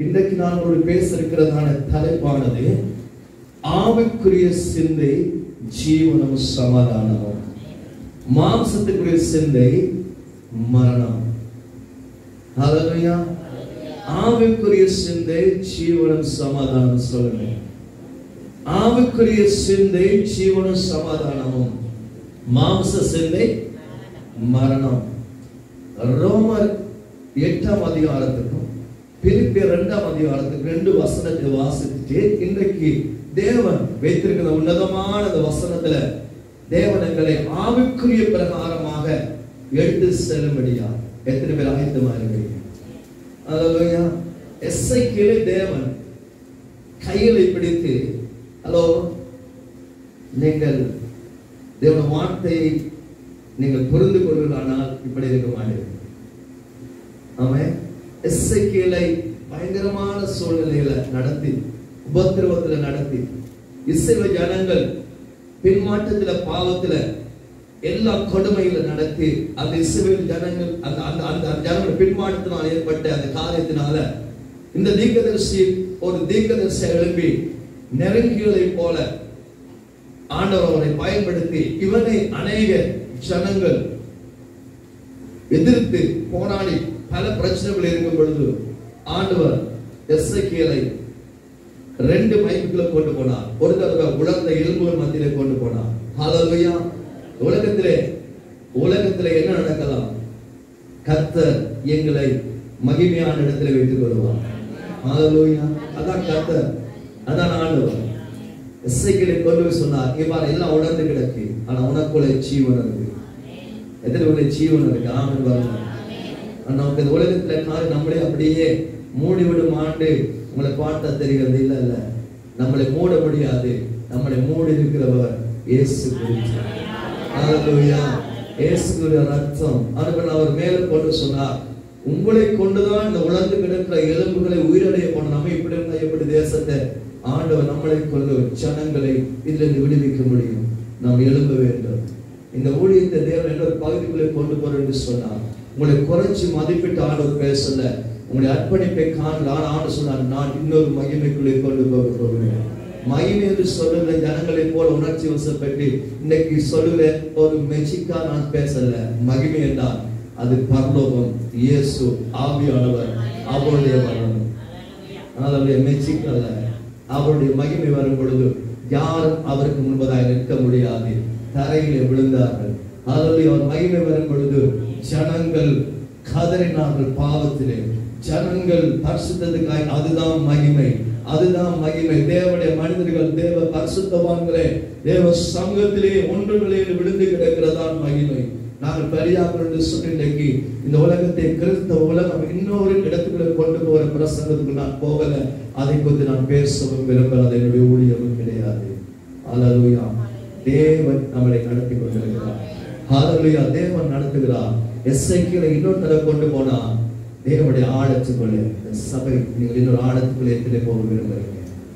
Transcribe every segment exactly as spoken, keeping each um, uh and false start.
இன்றைக்கு நான் உங்களுக்கு பேச இருக்கிறதான தலைப்பானது ஆவிக்குரிய சிந்தை ஜீவனும் சமாதானமும், மாம்சத்துக்குரிய சிந்தை மரணம். ஹல்லேலூயா. ஆவிக்குரிய சிந்தை ஜீவனும் சமாதானம். சொல்லுங்க, ஆவிக்குரிய சிந்தை ஜீவனும் சமாதானமும், மாம்ச சிந்தை மரணம். ரோமர் எட்டாம் அதிகாரத்துக்கும் பிலிப்பியர் இரண்டாம் அதிகாரத்துக்கு ரெண்டு வசனத்தை வாசித்து இன்றைக்கு தேவன் வைத்திருக்கிற உன்னதமான வசனத்துல தேவன் எங்களை ஆவிக்குரிய பிரகாரமாக எடுத்து செல்லும்படியா எத்தனை பேர் ஆயத்தமா இருக்கீங்க? அல்லேலூயா. எசேக்கியேலை தேவன் கையிலே பிடித்து, ஹலோ, நீங்கள் தேவன் வார்த்தையை நீங்கள் புரிந்து கொள்வீர்களானால் இப்படி இருக்க மாட்டீர்கள். ஆமென். எசேக்கியேலை பயங்கரமான சூழ்நிலையில நடத்தி, உபத்திரவத்துல நடத்தி, இஸ்ரவேல் ஜனங்கள் பின்மாற்றத்துல பாவத்துல எல்லா கொடுமையில நடத்தி, அந்த இஸ்ரவேல் ஜனங்கள் அந்த அந்த அந்த ஜனங்கள் பின்மாற்றத்தினால் ஏற்பட்ட அந்த காரியத்தினால இந்த தீர்க்கதரிசி ஒரு தீர்க்கதரிசி எழுப்பி நெருங்கியதை போல ஆண்டவர் அவரை பயன்படுத்தி இவனை அநேக ஜனங்கள் எதிர்த்து போராடி பல பிரச்சனைகள் இருக்கும் பொழுது ஆண்டவர் எசேக்கியேலை ரெண்டு மைக்குகளை கொண்டு போனார். ஒரு தடவை உலர்ந்த எலும்புகள் மத்தியிலே கொண்டு போனார். ஹல்லேலூயா. உலகத்திலே உலகத்திலே என்ன நடக்கலாம்? கர்த்தர் எங்களை மகிமையான இடத்துல வைத்துக் கொள்வார். ஹல்லேலூயா. அதான் கர்த்தர், அதான் ஆண்டவர். எசேக்கியேலை கொண்டு போய் சொன்னார், இவ்வாறு எல்லாம் உலர்ந்து கிடக்கு, ஆனா உனக்குள்ள ஜீவன் இருக்கு. எதிர்வுள்ள ஜீவன் இருக்கு. ஆமென். வரணும். நமக்கு இந்த உலகத்துல காரி நம்மளே அப்படியே மூடிவிடும் ஆண்டு உங்களை பார்த்தா தெரிகிறது. இல்ல இல்ல, நம்மளை மூட முடியாது. நம்மளை மூடி இருக்கிறவர் இயேசு கிறிஸ்து. ஹல்லேலூயா. இயேசுவின் ரத்தம். அதுக்கு அவர் மேல கொண்டு சொன்னார், உங்களை கொண்டுதான் இந்த உலர்ந்து கிடக்கிற எலும்புகளை உயிரடைய போன நம்ம இப்படி இருந்தா எப்படி தேசத்தை ஆண்டவர் நம்மளை கொண்டு ஜனங்களை இதிலிருந்து விடுவிக்க முடியும். நாம் எழும்ப வேண்டும். இந்த ஊழியத்தை தேவன் என்ற ஒரு பகுதிக்குள்ளே கொண்டு போற என்று சொன்னார். உங்களை குறைச்சி மதிப்பிட்டு ஆண்டவர் பேசல, உங்களுடைய அர்ப்பணிப்பை காணலாம். ஆண்டு சொன்னார், நான் இன்னொரு மகிமைக்குள்ளே கொண்டு போக போகிறேன். மகிமை என்று சொல்லுகிற ஜனங்களை போல உணர்ச்சி வசப்பட்டு இன்னைக்கு சொல்லுகிற ஒரு மெஜிக்கா நான் பேசல. மகிமை என்றால் அது பரலோகம், இயேசு ஆவியானவர், அவருடைய வரணும். அதனுடைய மெஜிக் அல்ல. அவருடைய மகிமை வரும் பொழுது யாரும் அவருக்கு முன்பதாக நிற்க முடியாது. தரையிலே விழுந்தார்கள். அதனுடைய அவர் மகிமை வரும் பொழுது ஜனங்கள் கதறினார்கள் பாவத்திலே. ஜனங்கள் பரிசுத்தத்துக்காய். அதுதான் மகிமை, அதுதான் மகிமை. தேவனுடைய மனிதர்கள், தேவ பரிசுத்தவான்களே, தேவ சமூகத்திலே ஒன்று நிலையில் விழுந்து கிடக்கிறதான் மகிமை. நாங்கள் பெரியார்கள் என்று சொல்லி இன்றைக்கு இந்த உலகத்தை கிறிஸ்தவ உலகம் இன்னொரு இடத்துக்குள்ள கொண்டு போகிற பிரசங்கத்துக்கு நான் போகல. அதை குறித்து நான் பேசவும் விரும்பல. அது என்னுடைய ஊழியமும் கிடையாது. ஹல்லேலூயா. தேவன் நம்மளை நடத்தி கொண்டிருக்கிறார். ஹல்லேலூயா. தேவன் நடத்துகிறார். எசேக்கியேலை இன்னொரு தடவை கொண்டு போனா தேவனுடைய ஆழத்துக்குள்ளே சபை நீங்கள் இன்னொரு ஆழத்துக்குள்ளே எத்தனை போக விரும்புகிறீங்க?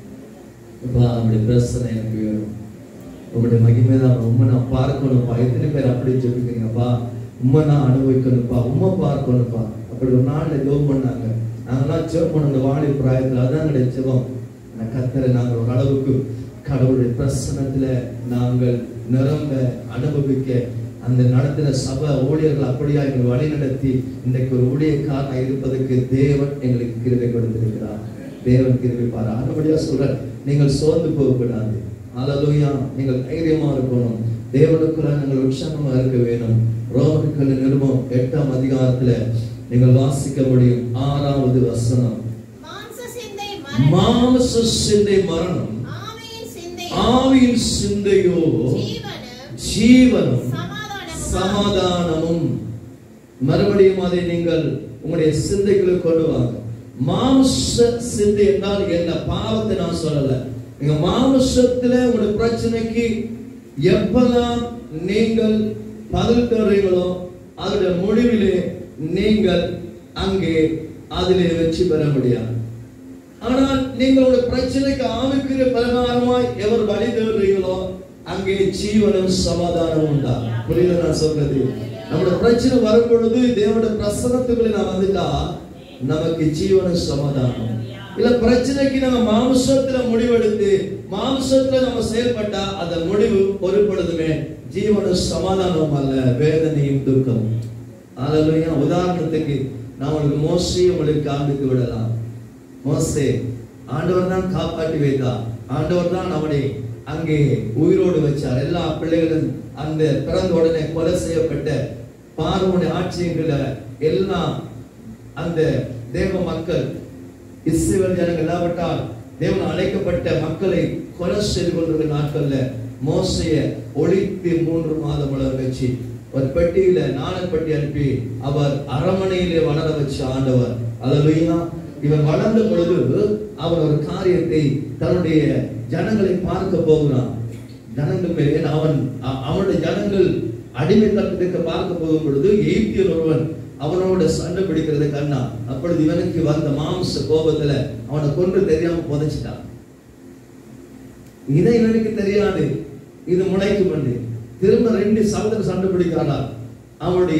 நம்முடைய பிரச்சனை எனக்கு வேணும். உங்களுடைய மகிமை தான். உண்மை நான் பார்க்கணும்ப்பா. எத்தனை பேர் அப்படி சொல்லிக்கிறீங்கப்பா? உண்மை நான் அனுபவிக்கணும்ப்பா, உண்மை பார்க்கணும்ப்பா. அப்படி ஒரு நாளில் ஜெபம் பண்ணாங்க. நாங்களாம் ஜெபம் பண்ண வாழை பிராயத்தில் அதான் கிடையாது ஜெபம். ஆனால் கர்த்தரை நாங்கள் ஒரு அளவுக்கு கடவுளுடைய பிரசன்னத்துல நாங்கள் நிரம்ப அனுபவிக்க அந்த நடத்தின சபை ஊழியர்கள் அப்படியா எங்களை வழி நடத்தி இன்றைக்கு ஒரு ஊழியக்காரனாக இருப்பதற்கு தேவன் எங்களுக்கு கிருபை கொடுத்திருக்கிறார். தேவன் கிருபை பாரு. அதுபடியா சொல்ற, நீங்கள் சோர்ந்து போகக்கூடாது. ஹல்லேலூயா. நீங்கள் தைரியமா இருக்கணும். தேவனுக்குள்ள நீங்கள் உற்சாகமா இருக்க வேணும். ரோமர்கள் நிருபம் எட்டாம் அதிகாரத்துல நீங்கள் வாசிக்க முடியும். ஆறாவது வசனம், மாம்ச சிந்தை மரணம், ஆவியின் சிந்தையோ ஜீவனும் சமாதானமும். மறுபடியும் அதை நீங்கள் உங்களுடைய சிந்தைகளை கொண்டு வாங்க. மாம்ச சிந்தை என்றால் என்ன? பாவத்தை நான் சொல்லல. நீங்க மாம்சத்துல உங்களுடைய பிரச்சனைக்கு எப்பெல்லாம் நீங்கள் பதில் தருவீங்களோ அதோட முடிவிலே நீங்கள் அங்கே அதிலே வெற்றி பெற முடியாது. ஆனால் நீங்களுடைய பிரச்சனைக்கு ஆவிக்குரிய பிரகாரமாய் எவர் வழி தேடுறீங்களோ அங்கே ஜீவனும் சமாதானம் உண்டா? புரியுது நான் சொல்றது? நம்முடைய பிரச்சனை வரும் பொழுது தேவனுடைய பிரசன்னத்துக்குள்ளே நான் வந்துட்டா நமக்கு ஜீவனும் சமாதானம். இல்ல பிரச்சனைக்கு நம்ம மாம்சத்துல முடிவெடுத்து மாம்சத்துல நம்ம செயல்பட்டா அந்த முடிவு பொறுப்படுதுமே ஜீவனும் சமாதானம் அல்ல, வேதனையும் துக்கம். அல்லேலூயா. உதாரணத்துக்கு நான் உங்களுக்கு மோசே உங்களுக்கு காண்பித்து விடலாம். மோசே ஆண்டவர் தான் காப்பாற்றி வைத்தார், ஆண்டவர் தான் அவனை அங்கே உயிரோடு வச்சார். எல்லா பிள்ளைகளும் அந்த பிறந்த உடனே கொலை செய்யப்பட்ட பார்வோனுடைய ஆட்சியங்கள எல்லாம் அந்த தேவ மக்கள் இஸ்ரவேல் ஜனங்கள் இல்லாவிட்டால் தேவன் அழைக்கப்பட்ட மக்களை கொலை செய்து கொண்டிருக்கிற நாட்கள்ல மோசையை ஒழித்து மூன்று மாதம் வளர வச்சு ஒரு பெட்டியில நாணப்பட்டி அனுப்பி அவர் அரமனையிலே வளர வச்ச ஆண்டவர். அல்லேலூயா. இவன் வளர்ந்த பொழுது அவன் ஒரு காரியத்தை தன்னுடைய ஜனங்களை பார்க்க போகிறான். ஜனங்கள் மேலே அவன் அவனுடைய ஜனங்கள் அடிமைத்தனத்துக்கு பார்க்க போகும் பொழுது எகிப்தியன் ஒருவன் அவனோட சண்டை பிடிக்கிறத கண்ணா. அப்பொழுது இவனுக்கு வந்த மாம்ச கோபத்துல அவனை கொன்று தெரியாம புதைச்சிட்டான். இதை இவனுக்கு தெரியாது, இது முளைக்கு பண்ணு. திரும்ப ரெண்டு சகோதரர் சண்டை பிடிக்கிறார். அவனுடைய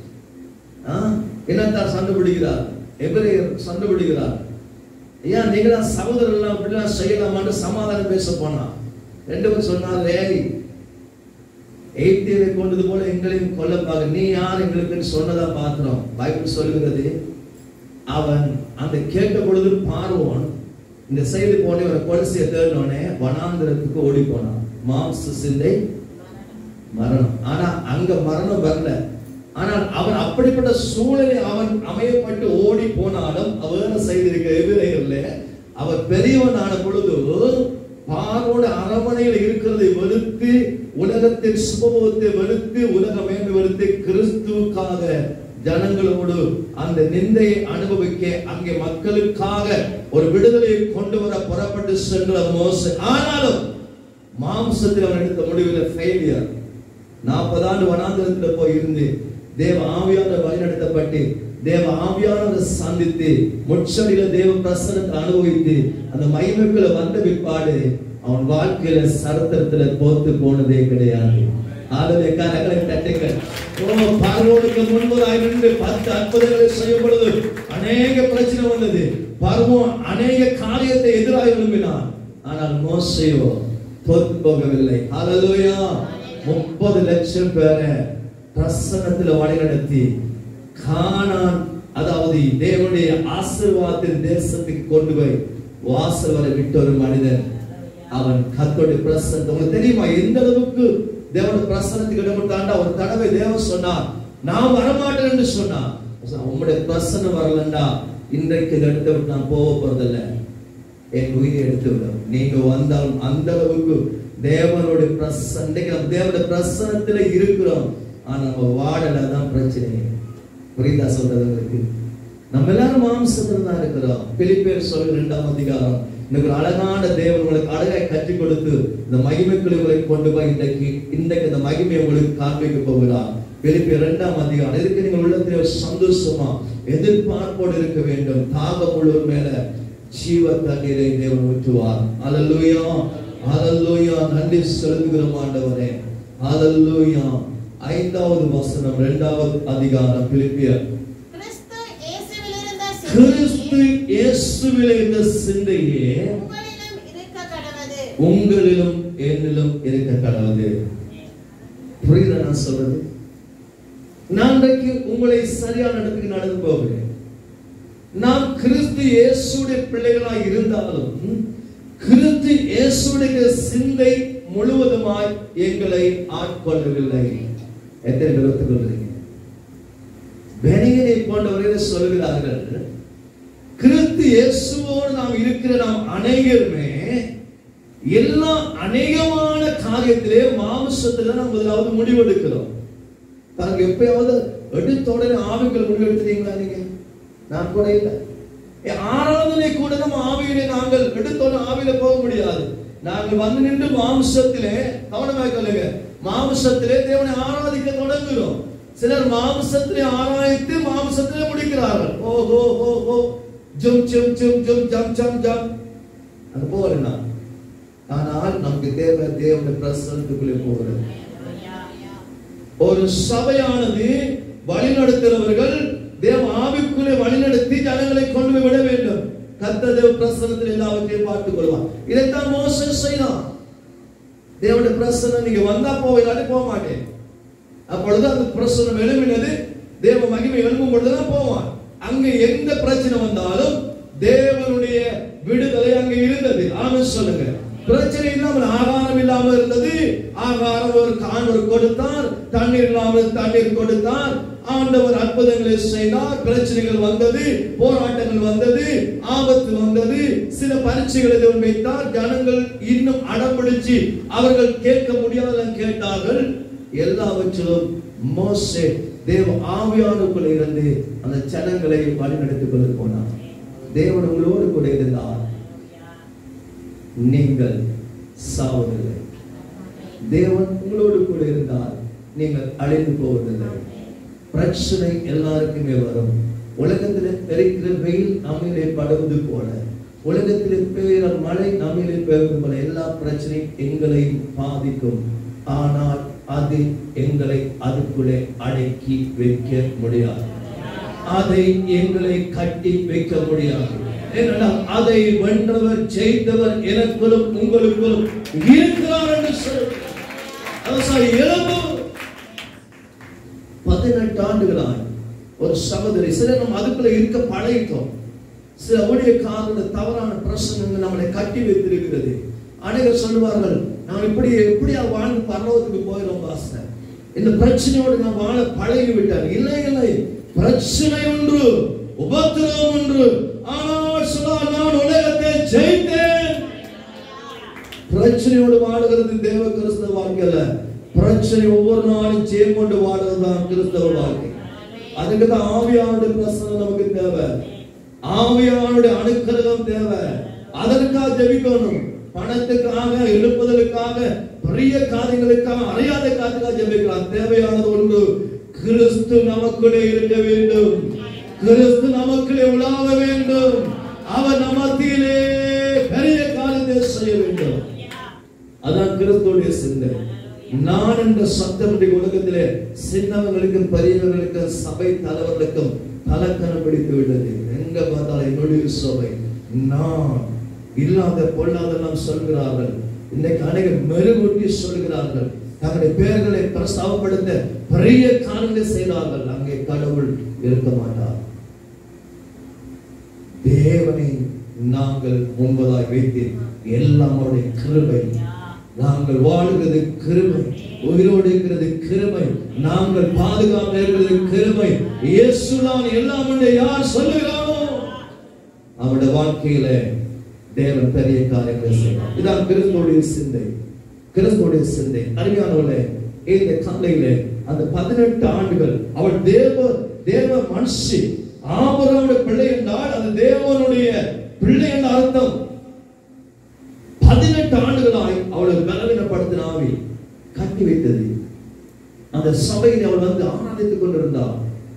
இனத்தார் சண்டை பிடிக்கிறார், எபிரேயர் சண்டை பிடிக்கிறார். ஏன் நீங்களா சகோதரர் எல்லாம் அப்படிலாம் செய்யலாமான்னு சமாதானம் பேச போனா ரெண்டு பேரும் சொன்னார், ஏய் எகிப்தியரை கொண்டது போல எங்களையும் கொல்ல பார்க்க நீ யார் எங்களுக்கு சொன்னதா பாக்குறோம். பைபிள் சொல்லுகிறது அவன் அந்த கேட்ட பொழுது பார்வோன் இந்த செய்தி போன ஒரு கொலைசியை தேடினோடனே வனாந்திரத்துக்கு ஓடி போனான். மாம்ச சிந்தை மரணம். ஆனா அங்க மரணம் வரல. ஆனால் அவன் அப்படிப்பட்ட சூழலை அவன் அமையப்பட்டு ஓடி போனாலும் அவர் செய்திருக்க எபிரேயர்ல அவர் பெரியவனான பொழுது பார்வோட அரமனையில் இருக்கிறதை வெறுத்து உலகத்தின் சுபமுகத்தை வெறுத்து உலக மேன்மை வெறுத்து கிறிஸ்துவுக்காக ஜனங்களோடு அந்த நிந்தையை அனுபவிக்க அங்கே மக்களுக்காக ஒரு விடுதலையை கொண்டு வர புறப்பட்டு சென்ற மோசே. ஆனாலும் மாம்சத்தில் அவன் எடுத்த முடிவில் ஃபெயிலியர். நாற்பது ஆண்டு வனாந்திரத்தில் போய் இருந்து தேவ ஆவியானவர் வழிநடத்தப்பட்டு தேவ ஆவியானவரை சந்தித்து முச்சடியில தேவ பிரசனத்தை அனுபவித்து அந்த மகிமைக்குள்ள வந்த பிற்பாடு அவன் வாழ்க்கையில சரித்திரத்துல தோத்து போனதே கிடையாது. ஆகவே கரங்களை தட்டுங்கள். பார்வோனுக்கு முன்பதாய் நின்று பத்து அற்புதங்களை செய்யும் பொழுது அநேக பிரச்சனை வந்தது. பார்வோன் அநேக காரியத்தை எதிராக விரும்பினான். ஆனால் மோசேயோ தோத்து போகவில்லை. ஹல்லேலூயா. முப்பது லட்சம் பேரை பிரசன்னத்துல வழிநடத்தி கானான், அதாவது தேவனுடைய ஆசீர்வாதத்தின் தேசத்துக்கு கொண்டு போய் வாசல் வரை விட்ட ஒரு மனிதன் அவன் கர்த்தருடைய பிரசன்னத்தை. உங்களுக்கு தெரியுமா எந்த அளவுக்கு தேவனுடைய பிரசன்னத்துக்கு இடப்பட்டாண்டா? ஒரு தடவை தேவன் சொன்னார், நான் வரமாட்டேன் என்று சொன்னார். உங்களுடைய பிரசன்னம் வரலண்டா இன்றைக்கு இதை எடுத்து விட்டு நான் போக போறதில்ல, என் உயிரை எடுத்து விடும். நீங்க வந்தாலும் அந்த அளவுக்கு தேவனுடைய பிரசன்ன தேவனுடைய பிரசன்னத்துல இருக்கிறோம். ஆனா நம்ம வாடல தான் பிரச்சனை. புரியுதா சொல்றதுங்களுக்கு? நம்ம எல்லாரும் மாம்சத்துல தான் இருக்கிறோம். பிலிப்பியர் சொல்ற இரண்டாம் அதிகாரம் இன்னைக்கு அழகான தேவன் உங்களுக்கு அழகாய் கற்றுக் கொடுத்து இந்த மகிமைக்குள்ள உங்களை கொண்டு போய் இன்றைக்கு இன்றைக்கு இந்த மகிமை உங்களுக்கு காண்பிக்க போகிறார். பிலிப்பியர் இரண்டாம் அதிகாரம். இதுக்கு நீங்கள் உள்ளத்திலே சந்தோஷமா எதிர்பார்ப்போடு இருக்க வேண்டும். தாகம் உள்ளவர் மேல ஜீவ தண்ணீரை தேவன் ஊற்றுவார். அல்லேலூயா, அல்லேலூயா. நன்றி செலுத்துகிறோம் ஆண்டவரே. அல்லேலூயா. ஐந்தாவது வசனம் இரண்டாவது அதிகாரம் பிலிப்பியர். கிறிஸ்து இயேசுவிலே இருந்த சிந்தையே உங்களிலும் என்னிலும் இருக்க கடவுது. புரியுதா நான் சொல்றது? நான் இன்றைக்கு உங்களை சரியான இடத்துக்கு நடந்து போகிறேன். நாம் கிறிஸ்து இயேசுடைய பிள்ளைகளாய் இருந்தாலும் கிறிஸ்து இயேசுடைய சிந்தை முழுவதுமாய் எங்களை ஆட்கொள்ளவில்லை. எத்தனை பேர் ஒத்துக்கொள்றீங்க? பெனியனை போன்றவர்கள் சொல்கிறார்கள், கிறிஸ்து இயேசுவோடு நாம் இருக்கிற நாம் அநேகருமே எல்லா அநேகமான காரியத்திலே மாம்சத்துல நாம் முதலாவது முடிவெடுக்கிறோம். தாங்க எப்பயாவது எடுத்த உடனே ஆவிகள் முடிவெடுத்தீங்களா? நீங்க நான் கூட இல்லை. ஆராதனை கூட நம்ம ஆவியிலே நாங்கள் எடுத்தோட ஆவியில போக முடியாது. நாங்கள் வந்து நின்று மாம்சத்திலே கவனமாக சொல்லுங்க, மாம்சத்திலே தேவனை ஆராதிக்க தொடங்குகிறோம். சிலர் மாம்சத்திலே ஆராய்த்து மாம்சத்திலே முடிக்கிறார்கள். ஓஹோ ஓஹோ ஜும் ஜும் ஜும் ஜும் ஜம் ஜம் ஜம் அது போறேன்னா. ஆனால் நமக்கு தேவை தேவனுடைய பிரசன்னத்துக்குள்ளே போகிறது. ஒரு சபையானது வழிநடத்துகிறவர்கள் தேவ ஆவிக்குள்ளே வழிநடத்தி ஜனங்களை கொண்டு போய் விட வேண்டும். கர்த்தர் தேவ பிரசன்னத்தில் எல்லாவற்றையும் பார்த்துக் கொள்வார். இதைத்தான் மோசே செய்தான். தேவனுடைய பிரசன்னம் நீங்க வந்தா போவீங்க, போக மாட்டேன். அப்பொழுது அந்த பிரசன்னம் எழும்பினது, தேவ மகிமை எழும்பும் பொழுதுதான் போவான். அங்க எந்த பிரச்சனை வந்தாலும் தேவனுடைய விடுதலை அங்க இருந்தது. ஆமென் சொல்லுங்க. பிரச்சனை இல்லாமல் ஆகாரம் இல்லாமல் இருந்தது, ஆகாரம் ஒரு ஆண்டவர் கொடுத்தார். தண்ணீர் இல்லாமல் தண்ணீர் கொடுத்தார். ஆண்டவர் அற்புதங்களை செய்தார். பிரச்சனைகள் வந்தது, போராட்டங்கள் வந்தது, ஆபத்து வந்தது, சில பரீட்சைகளை தேவன் வைத்தார். ஜனங்கள் இன்னும் அடம்பிடிச்சு அவர்கள் கேட்க முடியாத கேட்டார்கள். எல்லாவற்றிலும் மோசே தேவ ஆவியானவருக்குள்ள இருந்து அந்த ஜனங்களை வழிநடத்திக் கொண்டு போனார். தேவன் உங்களோடு கூட இருந்தார், நீங்கள் சாவதில்லை. தேவன் உங்களோடு கூட இருந்தால் நீங்கள் அழிந்து போவதில்லை. பிரச்சனை எல்லாருக்குமே வரும். உலகத்தில் இருக்கிற வெயில் நம்மிலே படுவது போல, உலகத்தில் பெய்கிற மழை நம்மிலே பெய்வது போல எல்லா பிரச்சனையும் எங்களை பாதிக்கும். ஆனால் அது எங்களை அதுக்குள்ளே அடக்கி வைக்க முடியாது. அதை எங்களை கட்டி வைக்க முடியாது. ஏனென்றால் அதை வென்றவர் ஜெயித்தவர் எனக்குள்ளும் உங்களுக்குள்ளும் இருக்கிறார் என்று சொல்லுங்கள். பதினெட்டு ஆண்டுகளாய் ஒரு சகோதரி, சில நம்ம அதுக்குள்ள இருக்க பழகிட்டோம். சில ஊழியக்காரர்களோட தவறான பிரசங்கங்கள் நம்மளை கட்டி வைத்திருக்கிறது. அநேகர் சொல்லுவார்கள், நான் இப்படி எப்படியா வாழ்ந்து பரலோகத்துக்கு போயிடும் பாஸ்டர், இந்த பிரச்சனையோடு நான் வாழ பழகி விட்டேன். இல்லை இல்லை, பிரச்சனை ஒன்று, உபத்திரவம் ஒன்று, ஆனால் சொன்னால் நான் உலகத்தை ஜெயித்தேன். பிரச்சனையோடு வாழுகிறது தேவ கிறிஸ்தவ வாழ்க்கை அல்ல. பிரச்சனை ஒவ்வொரு நாளும் ஜெயம் கொண்டு வாழுறதுதான் கிறிஸ்தவ வாழ்க்கை. அதுக்கு தான் ஆவியானுடைய பிரசன்னம் நமக்கு தேவை, ஆவியானுடைய அனுக்கிரகம் தேவை. அதற்காக ஜெபிக்கணும். பணத்துக்காக, எழுப்புதலுக்காக, பெரிய காரியங்களுக்காக, அறியாத காரியங்களுக்காக ஜெபிக்கலாம். தேவையானது ஒன்று, கிறிஸ்து நமக்குள்ளே இருக்க வேண்டும், கிறிஸ்து நமக்குள்ளே உலாவ வேண்டும், அவர் நமத்திலே பெரிய காரியத்தை செய்ய வேண்டும். அதான் கிறிஸ்துவுடைய சிந்தை. நான் என்ற சத்தம் உலகத்திலே சின்னவர்களுக்கும் பெரியவர்களுக்கும் சபை தலைவர்களுக்கும் தலக்கணம் பிடித்து விட்டது. எங்க பார்த்தாலும் என்னுடைய சபை, நான் இல்லாத பொல்லாதெல்லாம் சொல்கிறார்கள். இன்னைக்கு அநேகர் மெருகூட்டி சொல்கிறார்கள், தங்களுடைய பெயர்களை பிரஸ்தாபப்படுத்த பெரிய காரியங்களை செய்கிறார்கள். அங்கே கடவுள் இருக்க மாட்டார். தேவனை நாங்கள் முன்பதாய் வைத்து எல்லாம் அவருடைய கிருபை. நாங்கள் வாழுகிறது கிருபை, உயிரோடு இருக்கிறது கிருபை, நாங்கள் பாதுகாப்பு இருக்கிறது கிருபை. இயேசுதான் எல்லாம் என்று யார் சொல்லுகிறாரோ அவருடைய வாழ்க்கையில தேவன் பெரிய காரியங்களை செய்வார். இதான் கிறிஸ்துவுடைய சிந்தை, கிறிஸ்துவுடைய சிந்தை. அருமையானவர்களே, இந்த காலையிலே அந்த பதினெட்டு ஆண்டுகள் அவள் தேவ தேவ மனுஷி, ஆபிரகாமுடைய பிள்ளை என்றால் அது தேவனுடைய பிள்ளை என்ற அர்த்தம். பதினெட்டு ஆண்டுகளாய் அவளுக்கு பலவீனப்படுத்தின ஆவி கட்டி வைத்தது. அந்த சபையில் அவள் வந்து ஆராதித்துக் கொண்டிருந்தார்.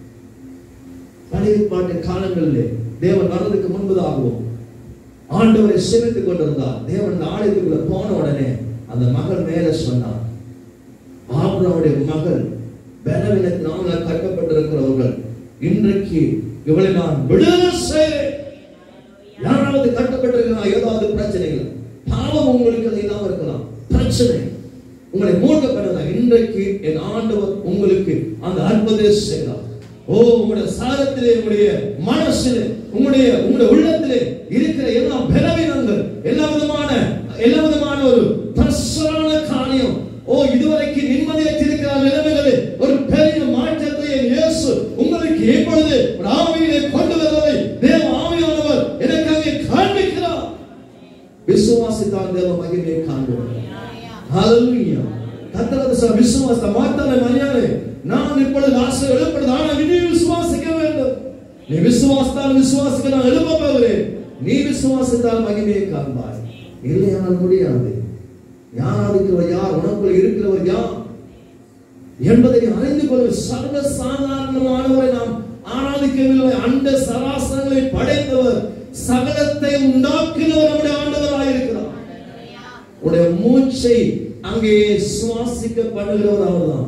பழைய பாட்டு காலங்களிலே தேவன் வர்றதுக்கு முன்பதாகவும் ஆண்டவரை சேவித்துக் கொண்டிருந்தார். தேவன் ஆலயத்துக்குள்ள போன உடனே அந்த மகள் மேல சொன்னார், ஆபிரகாமுடைய மகள் பலவீனத்தினால் கட்டப்பட்டிருக்கிறவர்கள், இன்றைக்கு இவளை நான் விடுதலை செய்வேன். யாராவது கட்டப்பட்டிருக்கிறார், ஏதாவது பிரச்சனைகள், பாவம் உங்களுக்கு இல்லாம இருக்கலாம், பிரச்சனை உங்களை மூழ்க பண்ணலாம். இன்றைக்கு என் ஆண்டவர் உங்களுக்கு அந்த அற்புதத்தை செய்யலாம். ஓ, உங்களுடைய சாரத்திலே, உங்களுடைய மனசிலே, உங்களுடைய உங்களுடைய உள்ளத்திலே இருக்கிற எல்லா பலவீனங்கள், எல்லா விதமான எல்லா விதமான ஒரு பிரசன காரியம், ஓ இதுவரைக்கும் நிம்மதியற்றிருக்கிற நிலைமைகளே ஒரு பெரிய மாற்றத்தை இயேசு உங்களுக்கு எப்பொழுது ஒரு ஆவியிலே கொண்டு வருவதை தேவ ஆவியானவர் எனக்காக காண்பிக்கிறார். விசுவாசித்தால் தேவ மகிமையை காண்போம். ஹல்லேலூயா. கர்த்தரது ச விசுவாசத்தை மாத்தாலே மரியாதை. நான் இப்பொழுது ஆசை எழுப்பது, ஆனால் நீ விசுவாசிக்க வேண்டும். நீ விசுவாசித்தால் விசுவாசிக்க நான் எழுப்ப போகிறேன். நீ விசுவாசித்தால் மகிமையை காண்பாய். இல்லையானால் முடியாது. யார் இருக்கிறவர் யார், உனக்குள் இருக்கிறவர் யார் என்பதை அறிந்து கொள்ள சர்வ சாதாரணமானவரை நாம் ஆராதிக்கவில்லை. அண்ட சராசரங்களை படைத்தவர், சகலத்தை உண்டாக்கினவர் நம்முடைய ஆண்டவராக இருக்கிறார். உடைய மூச்சை அங்கே சுவாசிக்கப்படுகிறவர் அவர்தான்.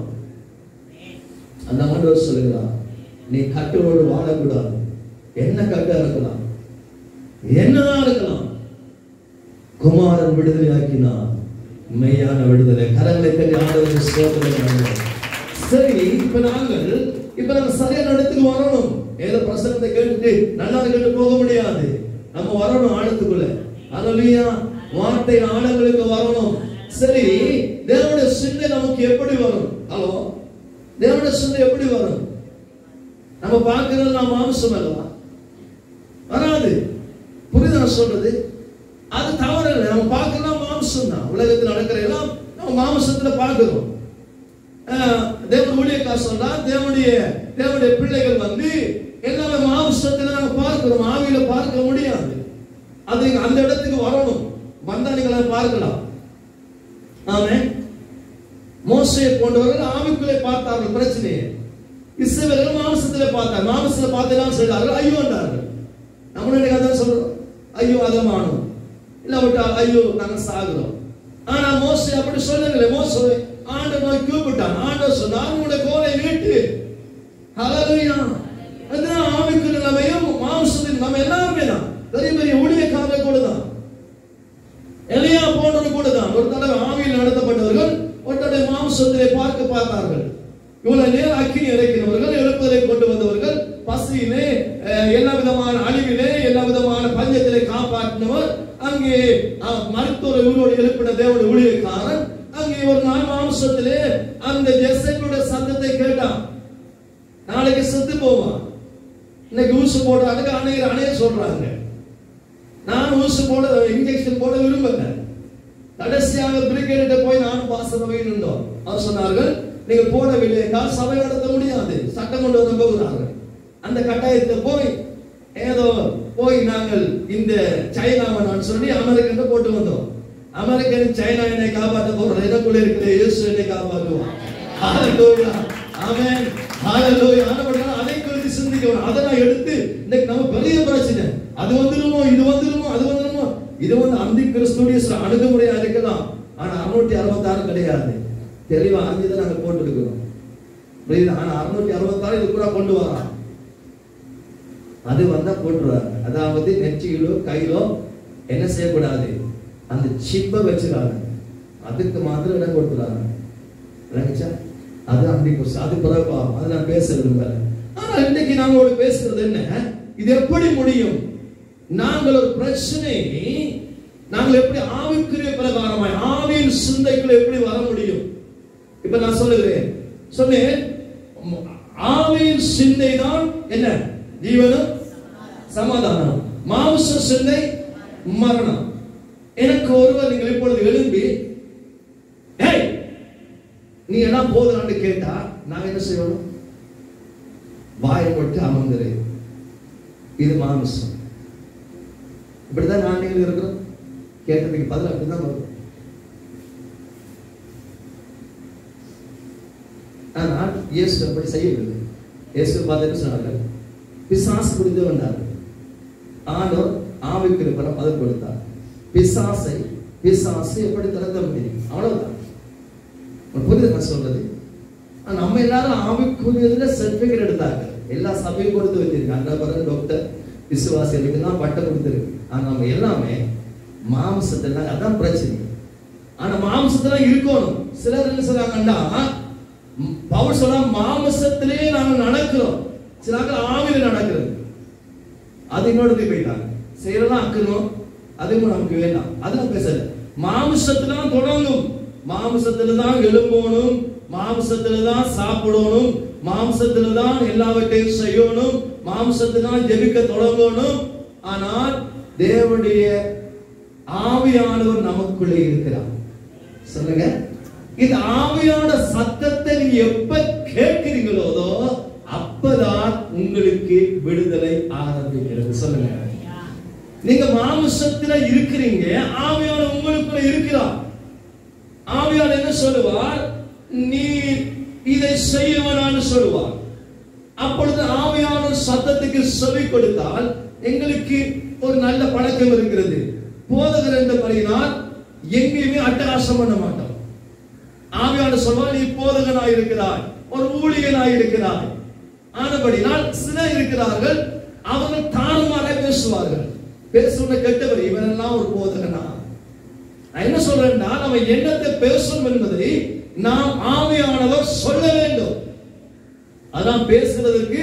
அந்த ஆண்டவர் சொல்லுகிறார், நீ கட்டோடு வாழக்கூடாது. என்ன கட்ட இருக்கலாம், என்னதான் இருக்கலாம். குமாரன் விடுதலை ஆக்கினார், மெய்யான விடுதலை. கரங்களை தட்டி ஆண்டவருக்கு ஸ்தோத்திரம். சரி, இப்ப நாங்கள் இப்ப நம்ம சரியான இடத்துக்கு வரணும். ஏதோ பிரசங்கத்தை கேட்டுட்டு நல்லா கேட்டு போக முடியாது. நம்ம வரணும் ஆழத்துக்குள்ள. அல்லேலூயா. வார்த்தை ஆழங்களுக்கு வரணும். சரி, தேவனுடைய சிந்தை நமக்கு எப்படி வரும்? ஹலோ, தேவனுடைய சிந்தை எப்படி வரும்? நம்ம பார்க்கிறது நான் மாம்சம் அல்லவா? வராது. புரியுதா சொல்றது? அது தவறு இல்லை. நம்ம பார்க்கலாம் மாம்சம் தான். உலகத்தில் நடக்கிற எல்லாம் நம்ம மாம்சத்துல பார்க்கிறோம். தேவன் ஊழியக்காரர் சொல்றா, தேவனுடைய தேவனுடைய பிள்ளைகள் வந்து எல்லாமே மாம்சத்துல நாங்க பார்க்கிறோம், ஆவியில பார்க்க முடியாது. அது அந்த இடத்துக்கு வரணும். வந்தா நீங்க பார்க்கலாம். ஆமென். மோசேயை போன்றவர்கள் ஆவிக்குள்ளே பார்த்தார்கள், பிரச்சனையே. இஸ்ரவேலர்கள் மாம்சத்திலே பார்த்தார்கள். மாம்சத்துல பார்த்தெல்லாம் செய்தார்கள், ஐயோ என்றார்கள். நம்மளுடைய கதை சொல்றோம், ஐயோ அதமானோம், இல்லாவிட்டால் ஐயோ நாங்க சாகுறோம். ஆனா மோசே அப்படி சொல்லவில்லை. மோசே ஆண்டவரை கூப்பிட்டான். ஆண்டவர் சொன்னார், உங்களுடைய கோலை நீட்டு. ஹல்லேலூயா. அதுதான் ஆவிக்குரிய நிலைமையும் மாம்சத்தின் நம்ம எல்லாருமே தான். பெரிய பெரிய ஊழியக்காரர்கள் கூட தான், எலியா போன்றவர்கள் கூட தான். ஒரு தடவை ஆவியில் நடத்தப்பட்டவர்கள் ஒரு தடவை மாம்சத்திலே பார்க்க பார்த்தார்கள். இவ்வளவு நேரம் அக்கினி இறக்கினவர்கள், எழுப்புதலை கொண்டு வந்தவர்கள், பசியிலே எல்லா விதமான அழிவிலே எல்லா விதமான பஞ்சத்திலே காப்பாற்றினவர், அங்கே மருத்துவ ஊரோடு எழுப்பின தேவனுடைய ஊழியக்காரன் அங்கே ஒரு நாள் மாம்சத்திலே அந்த ஜெசேலுடைய சத்தத்தை கேட்டான். நாளைக்கு செத்து போவான், இன்னைக்கு ஊசி போடுறாங்க, அணைய அணைய சொல்றாங்க. நான் ஊசி போட இன்ஜெக்ஷன் போட விரும்பல. கடைசியாக பிரிகேட்ட போய் நானும் பாசனவை நின்றோம். அவர் சொன்னார்கள், நீங்க போடவில்லை என்றால் சபை நடத்த முடியாது, சட்டம் கொண்டு வர போகிறார்கள். அந்த கட்டாயத்தை போய் ஏதோ போய் நாங்கள் இந்த சைனாவை நான் சொல்லி அமெரிக்கன் போட்டு வந்தோம். அமெரிக்கன் சைனா என்னை காப்பாற்ற போறது, எனக்குள்ள இருக்கிற இயேசு என்னை காப்பாற்றுவான். ஹல்லேலூயா. ஆமென். ஹல்லேலூயா. ஆனபடியால் அதை குறித்து சிந்திக்கணும். அதை நான் எடுத்து இன்னைக்கு நம்ம பெரிய பிரச்சனை, அது வந்துருமோ இது வந்துருமோ அது வந்துருமோ. இது வந்து அந்தி கிறிஸ்துடைய அணுகுமுறையா இருக்கலாம். ஆனா அறுநூற்றி அறுபத்தி ஆறு கிடையாது. தெளிவா அஞ்சுதான் நாங்க போட்டு இருக்கிறோம். ஆனா அறுநூற்றி அறுபத்தி ஆறு இது கூட கொண்டு வரா, அது வந்தா போட்டுருவாங்க. அதாவது நெற்றியிலோ கையிலோ என்ன செய்யக்கூடாது, அந்த சிப்பை வச்சுறாங்க, அதுக்கு மாத்திரம் இடம் கொடுத்துறாங்க. அது அந்தி கிறிஸ்து, அது பிறப்பா, அது நான் பேச விரும்பல. ஆனா இன்னைக்கு நாங்களோட பேசுறது என்ன, இது எப்படி முடியும்? நாங்கள் ஒரு பிரச்சனை, நாங்கள் எப்படி ஆவிக்குரிய பிரகாரமாய் ஆவியின் சிந்தைக்குள்ள எப்படி வர முடியும்? இப்ப நான் சொல்லுகிறேன், சொன்னேன் ஆவியின் சிந்தை தான் என்ன, ஜீவனும் சமாதானம். மாம்ச சிந்தை மரணம். எனக்கு ஒருவர் நீங்கள் இப்பொழுது எழும்பி ஏய் நீ என்ன போதுறான்னு கேட்டா நான் என்ன செய்யணும்? வாயை போட்டு அமர்ந்துரு. இது மாம்சம். இப்படிதான் நான் நீங்கள் இருக்கிறோம். கேட்டதுக்கு பதில் அப்படிதான் வரும். ஆனால் இயேசு அப்படி செய்யவில்லை. இயேசு பார்த்து சொன்னார்கள், பிசாசு பிடித்து வந்தார், ஆண்டவர் ஆவிக்குரிய பலம் அதை கொடுத்தார். பிசாசை பிசாசு எப்படி திறக்க முடியும்? அவ்வளவுதான். புரியுது நான் சொல்றது? நம்ம எல்லாரும் ஆவிக்குரியதுல சர்டிபிகேட் எடுத்தாங்க. எல்லா சபையும் கொடுத்து வச்சிருக்காங்க. டாக்டர் விசுவாசிகளுக்கு தான் பட்டம் கொடுத்துருக்கு. ஆனா நம்ம எல்லாமே மாம்சத்துல, அதான் பிரச்சனை. ஆனா மாம்சத்துல இருக்கணும். சிலர் என்ன சொல்றாங்கன்னா, பவுல் சொல்ல மாம்சத்திலே நாங்கள் நடக்கிறோம், சிலர்கள் ஆவியில நடக்கிறது. அது இன்னொரு போயிட்டாங்க. செய்யறதெல்லாம் அக்கணும், அதுவும் நமக்கு வேண்டாம். அதெல்லாம் பேசல. மாம்சத்துல தான் தொடங்கும், மாம்சத்துல தான் எழும்பணும், மாம்சத்துல தான் சாப்பிடணும், மாம்சத்துல தான் எல்லாவற்றையும் செய்யணும், மாம்சத்துல தான் ஜெபிக்க தொடங்கணும். ஆனால் தேவனுடைய ஆவியானவர் நமக்குள்ளே இருக்கிறார். சொல்லுங்க, இந்த ஆவியான சத்தத்தை நீங்க எப்ப கேட்கிறீங்களோ அப்பதான் உங்களுக்கு விடுதலை ஆரம்பிக்கிறது. சொல்லுங்க, நீங்க மாம்சத்துல இருக்கிறீங்க, ஆவியான உங்களுக்குள்ள இருக்கிறார். ஆவியான என்ன சொல்லுவார்? நீ இதை செய்யவனான்னு சொல்லுவார். அப்பொழுது ஆவியான சத்தத்துக்கு செவி கொடுத்தால், எங்களுக்கு ஒரு நல்ல பழக்கம் இருக்கிறது. போதகர் என்ற பணியினால் எங்கேயுமே அட்டகாசம் பண்ண மாட்டோம். ஆவியான சொல்வார், நீ போதகனாய் இருக்கிறாய், ஒரு ஊழியனாய் இருக்கிறாய். ஆனபடினால் சிலர் இருக்கிறார்கள், அவர்கள் தாறுமாறாக பேசுவார்கள். பேசுன கெட்டவர், இவனெல்லாம் ஒரு போதகனா. நான் என்ன சொல்றேன்னா, நம்ம என்னத்தை பேசணும் என்பதை நாம் ஆவியானவர் சொல்ல வேண்டும். அதான் பேசுறதுக்கு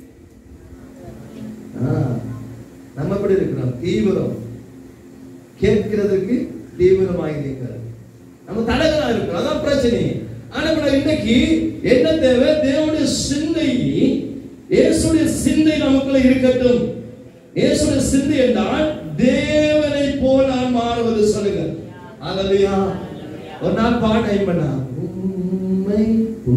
நம்ம எப்படி இருக்கிறோம், தீவிரம். கேட்கிறதுக்கு தீவிரமாயிருக்கிறார், நம்ம தடகளா இருக்கிறோம். அதான் பிரச்சனை. ஆனா இன்னைக்கு என்ன தேவை? தேவனுடைய சிந்தை, இயேசுடைய சிந்தை நமக்குள்ள இருக்கட்டும். இயேசுடைய சிந்தை என்றால் தேவனை போல நான் மாறுவது. சொல்லுங்க அல்லேலூயா. ஒரு நாள் பாட்டை பண்ணா உம்மை போ,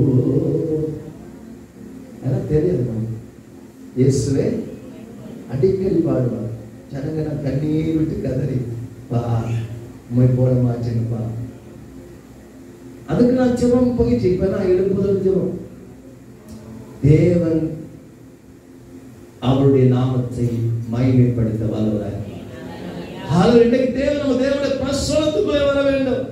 அதெல்லாம் தெரியாது. இயேசுவே அடிக்கடி பாடுவார். ஜனங்க நான் கண்ணீர் விட்டு கதறி, பா உம்மை போல மாற்றுங்கப்பா. அதுக்கு நான் ஜெபம் போயிட்டு இப்ப நான் எழுப்புதல் ஜெபம். தேவன் அவருடைய நாமத்தை மகிமைப்படுத்த வல்லவராய். இன்னைக்கு தேவன் நம்ம தேவனுடைய பிரசன்னத்துக்குள்ளே வர வேண்டும்.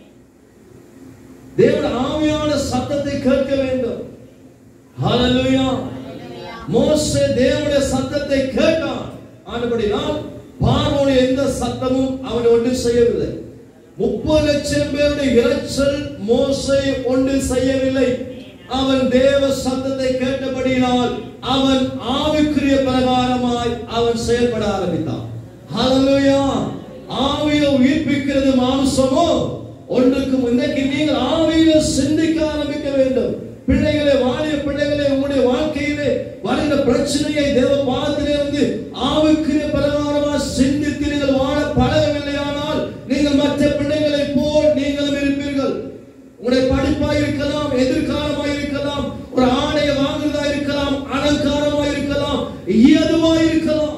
தேவனுடைய ஆவியான சத்தத்தை கேட்க வேண்டும். ஹல்லேலூயா. மோசே தேவனுடைய சத்தத்தை கேட்டான். ஆனபடியால் பார்வோனுடைய எந்த சத்தமும் அவனை ஒன்று செய்யவில்லை. முப்பது லட்சம் பேருடைய இரைச்சல் மோசே ஒன்று செய்யவில்லை. அவன் தேவ சத்தத்தை கேட்டபடியால் அவன் ஆவிக்குரிய பிரகாரமாய் அவன் செயல்பட ஆரம்பித்தான். ஹல்லேலூயா. ஆவியை உயிர்ப்பிக்கிறது மாம்சமோ ஒன்றுக்கு. இன்னைக்கு நீங்கள் ஆவியில சிந்திக்க ஆரம்பிக்க வேண்டும். பிள்ளைகளை, வாலிய பிள்ளைகளை, உங்களுடைய வாழ்க்கையிலே வருகிற பிரச்சனையை தேவ பாதத்திலே வந்து ஆவிக்குரிய பிரகாரமா சிந்தித்து நீங்கள் வாழ பழகவில்லையானால் நீங்கள் மற்ற பிள்ளைகளை போல் நீங்களும் இருப்பீர்கள். உங்களுடைய படிப்பாய் இருக்கலாம், எதிர்காலமாய் இருக்கலாம், ஒரு ஆடையை வாங்குறதா இருக்கலாம், அலங்காரமாய் இருக்கலாம், எதுவாய் இருக்கலாம்.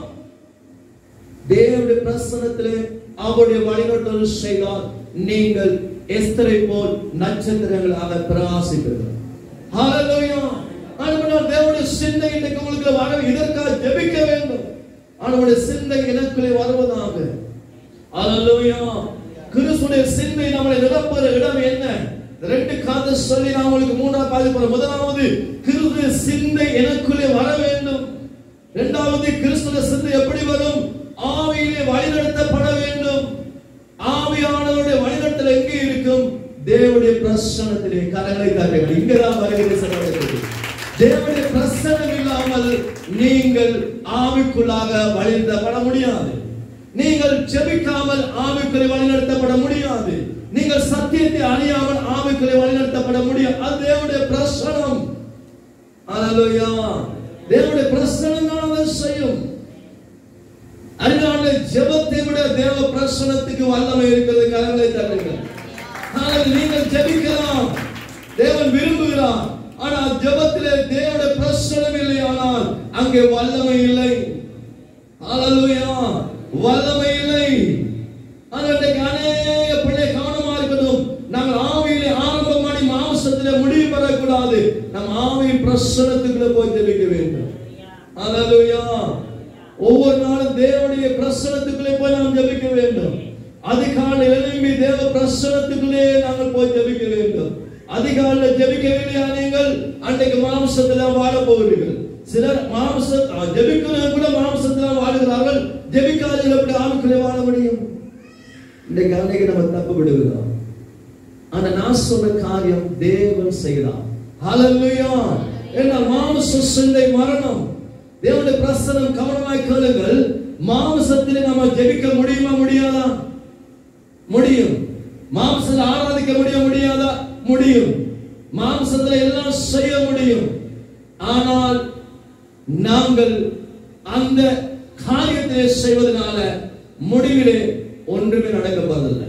தேவனுடைய பிரசன்னத்திலே அவருடைய வழிநடத்தல் செய்தால் நீங்கள் எஸ்தரை போல் நட்சத்திரங்களாக பிரகாசிப்பீர்கள். ஹல்லேலூயா. ஆண்டவரே, தேவனுடைய சிந்தை இன்னைக்கு உங்களுக்கு வர, இதற்காக ஜெபிக்க வேண்டும். ஆண்டவருடைய சிந்தை எனக்குள்ளே வருவதாக. ஹல்லேலூயா. கிறிஸ்துவின் சிந்தை நம்மை நிரப்புற இடம் என்ன? ரெண்டு காரணத்தை சொல்லி நான் உங்களுக்கு மூன்றாவது பாதி போறேன். முதலாவது, கிறிஸ்துவின் சிந்தை எனக்குள்ளே வர வேண்டும். இரண்டாவது, கிறிஸ்துவின் சிந்தை எப்படி வரும்? ஆவியிலே வழிநடத்தப்பட வேண்டும். ஆவியானவருடைய வழிநடத்தல் எங்கே இருக்கும்? தேவனுடைய பிரசன்னத்திலே. கரங்களை தட்டுங்கள். இங்கதான் வருகிற சகோதரர்களே, தேவனுடைய பிரசன்னம் இல்லாமல் நீங்கள் ஆவிக்குள்ளாக வழிநடத்தப்பட முடியாது. நீங்கள் ஜெபிக்காமல் ஆவிக்குள்ளே வழிநடத்தப்பட முடியாது. நீங்கள் சத்தியத்தை அறியாமல் ஆவிக்குள்ளே வழிநடத்தப்பட முடியாது. அது தேவனுடைய பிரசன்னம். ஹல்லேலூயா. தேவனுடைய பிரசன்னம் தான் அதை செய்யும். அதனால ஜெபத்தை விட தேவ பிரசன்னத்துக்கு வல்லமை இருக்கிறது. கரங்களை தட்டுங்கள். நீங்கள் ஜெபிக்கலாம், தேவன் விரும்புகிறார். ஆனால் ஜெபத்திலே தேவனுடைய பிரசன்னம் இல்லை, ஆனால் அங்கே வல்லமை இல்லை. ஹல்லேலூயா. வல்லமை இல்லை. அதற்கு அநேக பிள்ளை கவனமா இருக்கணும். நாங்கள் ஆவியிலே ஆரம்பம் பண்ணி மாம்சத்திலே முடிவு பெறக்கூடாது. நம் ஆவியின் பிரசன்னத்துக்குள்ள போய் ஜெபிக்க வேண்டும். ஹல்லேலூயா. ஒவ்வொரு நாளும் தேவனுடைய பிரசன்னத்துக்குள்ளே போய் நாம் ஜெபிக்க வேண்டும். அதிகாலை எழும்பி தேவ பிரசன்னத்துக்குள்ளே நாங்கள் போய் ஜெபிக்க வேண்டும். அதிகாலை ஜெபிக்கவில்லையா நீங்கள் அன்றைக்கு மாம்சத்துல வாழ போகிறீர்கள். சிலர் மாம்ச ஜெபிக்கிறவங்க கூட மாம்சத்துல வாழுகிறார்கள். ஜெபிக்காதவர்கள் எப்படி ஆவிக்குள்ளே வாழ முடியும்? இன்றைக்கு அன்னைக்கு நம்ம தப்பு விடுகிறோம். ஆனா நான் சொன்ன காரியம் தேவன் செய்கிறார். ஹல்லேலூயா. ஏன்னா மாம்ச சிந்தை மரணம். தேவனுடைய பிரசன்னம் கவனமாய் கேளுங்கள். மாம்சத்திலே நாம ஜெபிக்க முடியுமா? முடியாதா? முடியும். மாம்சத்தில் ஆராதிக்க முடிய முடியாதா? முடியும். மாம்சத்தில் எல்லாம் செய்ய முடியும். ஆனால் நாங்கள் அந்த காரியத்தை செய்வதனால முடிவிலே ஒன்றுமே நடக்க போவதில்லை.